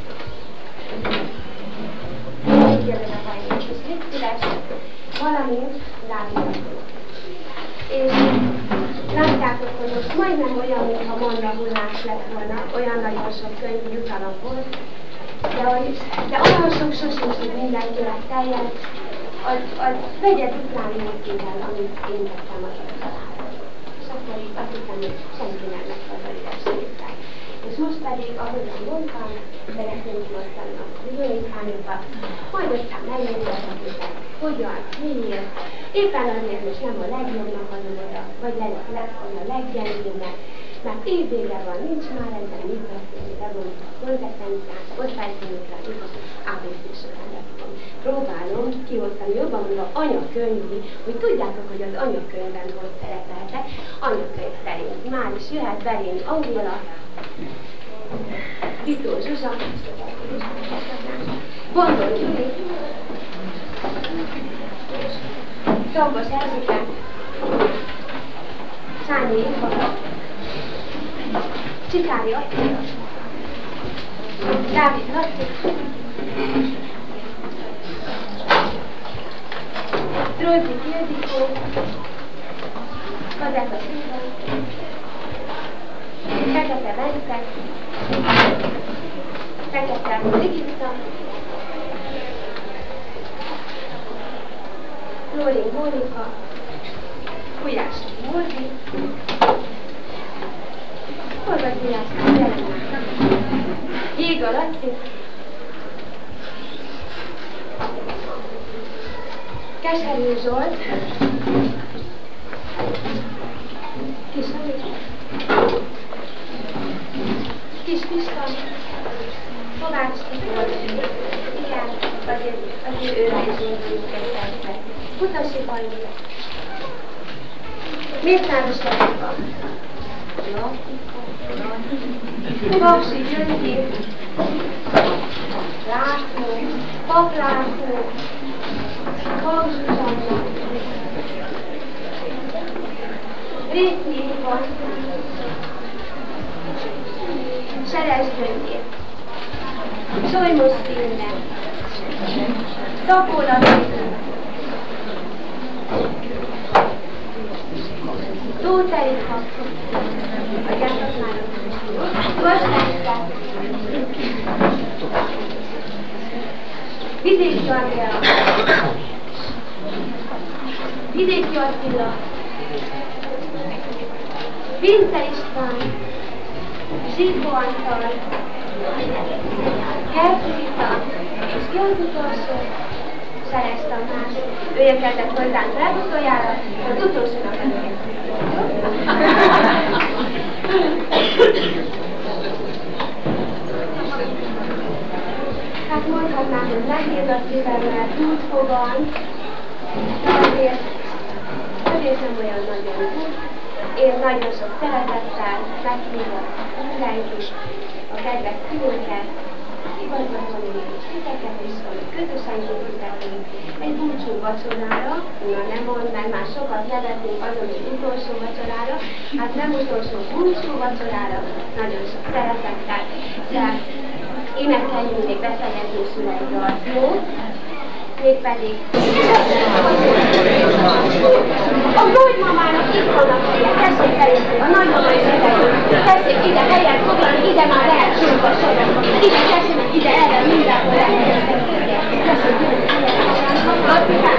még jövő a Hajénak, és mit szíves, valamint Dávidnak. És látjátok, hogy most majdnem olyan, mintha Mandra hullás lett volna, olyan nagyon sok könyvű jutalom volt, de olyan sok sosincs, hogy mindenkinek teljen, az vegye duplán nézővel, amit én tettem az asztalára. És akkor így azt hiszem, hogy senki nem lesz az a ürességtel. És most pedig, ahogyan mondtam, szeretném kiosztani a bizonyítványokat, majd aztán megnézhetek, hogyan, miért. Éppen azért most nem a legjobbnak adom oda, vagy a leggyengébbnek, mert évvégre van, nincs már ebben mit beszélni, bevonjuk a konzekvenciát, osztályszínükre, és az ABC során fogom. Próbálom kiosztani jobban, mondva anyakönyvi, hogy tudjátok, hogy az anyakönyvben hogy szerepeltek. Anyakönyv szerint már is jöhet belénk Angéla, Titó Zsuzsa, Bondor Gyuri, Szambos Erzsike, Csányi Éva, Csikári Attila, Dávid Laci, Rózi Ildikó, Kazetta Szilva, Fekete Bence, Fekete Brigitta, Lóring Mónika, Gulyás Móri, Horváth Gulyás Móri, Jéga Laci, Keserű Zsolt, Kis Pista, Kovács Tibor, igen, azért őre is mondjuk egy percet. Kutasi Bajnyi, Mészáros Latika, Paksi Györgyi, László, Pap László, Pap Zsuzsanna, Réci Éva, Seres Györgyi, Solymos Tinde, Szabó Laci, Tóth Erika, a gyártatmányok, Vas Bence, Vidéki Andrea, Vidéki Attila, Vince István, Zsíkó Antal, Gertrudita, és ki az utolsó? Seres Tamás. Ő érkezett hozzánk legutoljára, az utolsónak előtt. Hát mondhatnám, hogy nehéz a szívem, mert úgy fogan, de azért és nem olyan nagyon úgy. Én nagyon sok szeretettel meghívok mindenkit is, a kedves szülőket, igazgatóni és titeket, és közösen készítettünk egy búcsú vacsorára, nem mond, mert már sokat nevetünk azon, hogy utolsó vacsorára, hát nem utolsó búcsú vacsorára, nagyon sok szeretettel, de énekeljünk még befejezésül egy dalszót, mégpedig a nagymamának itt vannak helyen, tessék elérni, a nagymama is ide, tessék ide helyet foglalni, ide már lehet sorba sorba, ide tessék, ide erre mindenhol lehet, tessék ide helyet foglalni, Lacikát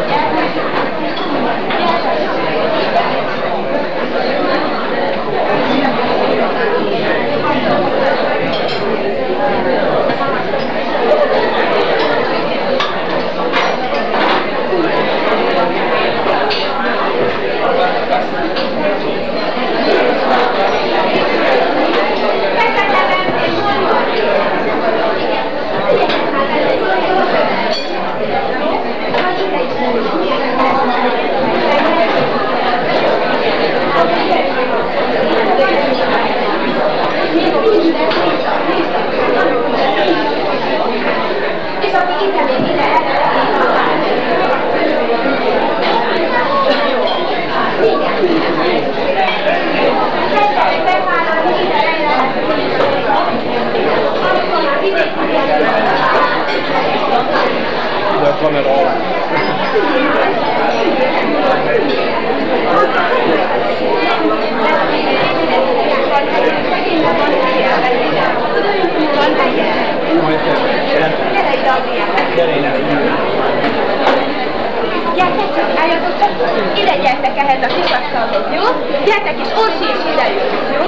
ide gyertek ehhez a kis asztalhoz, jó? Gyertek és Orsi is ide jön, jó?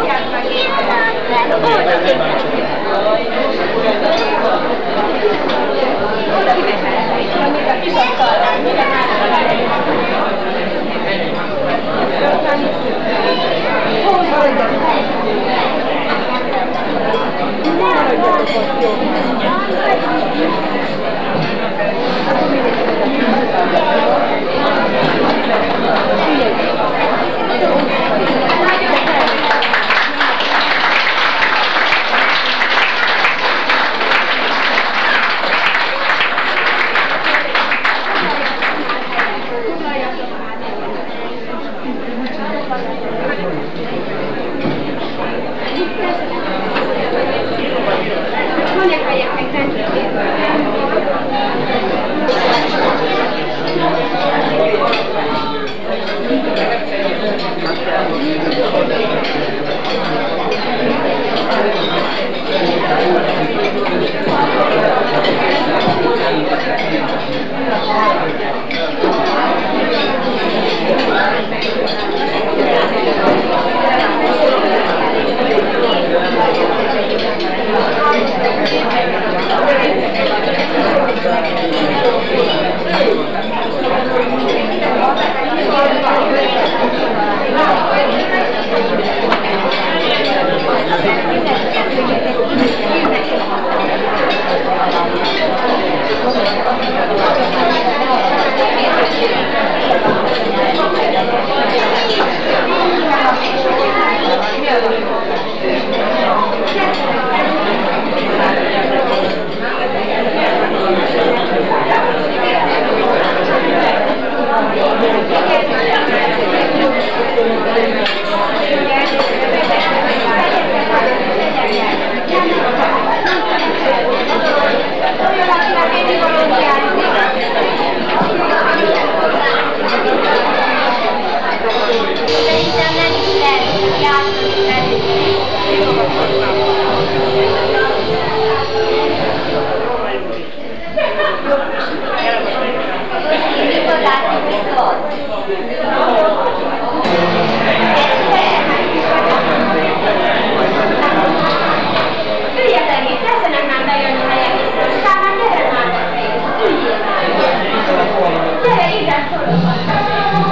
Oda kimehetnek, még a kis asztalnál, mire már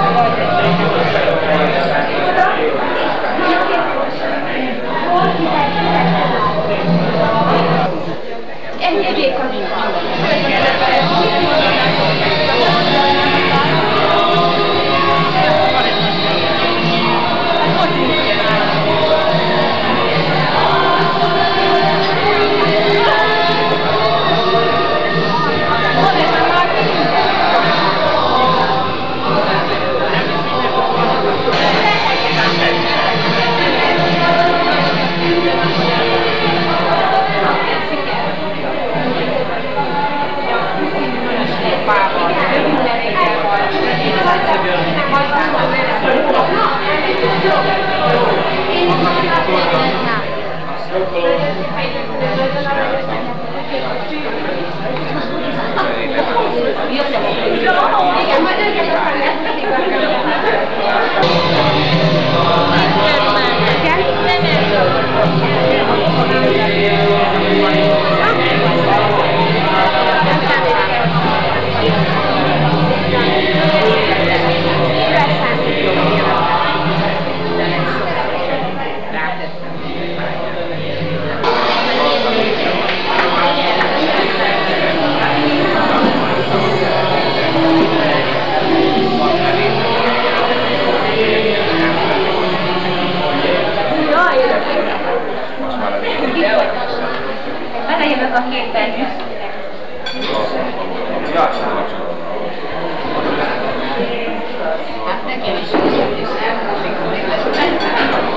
Gyere ide, bejövök a képben. Hát nekem is így, és elmondom,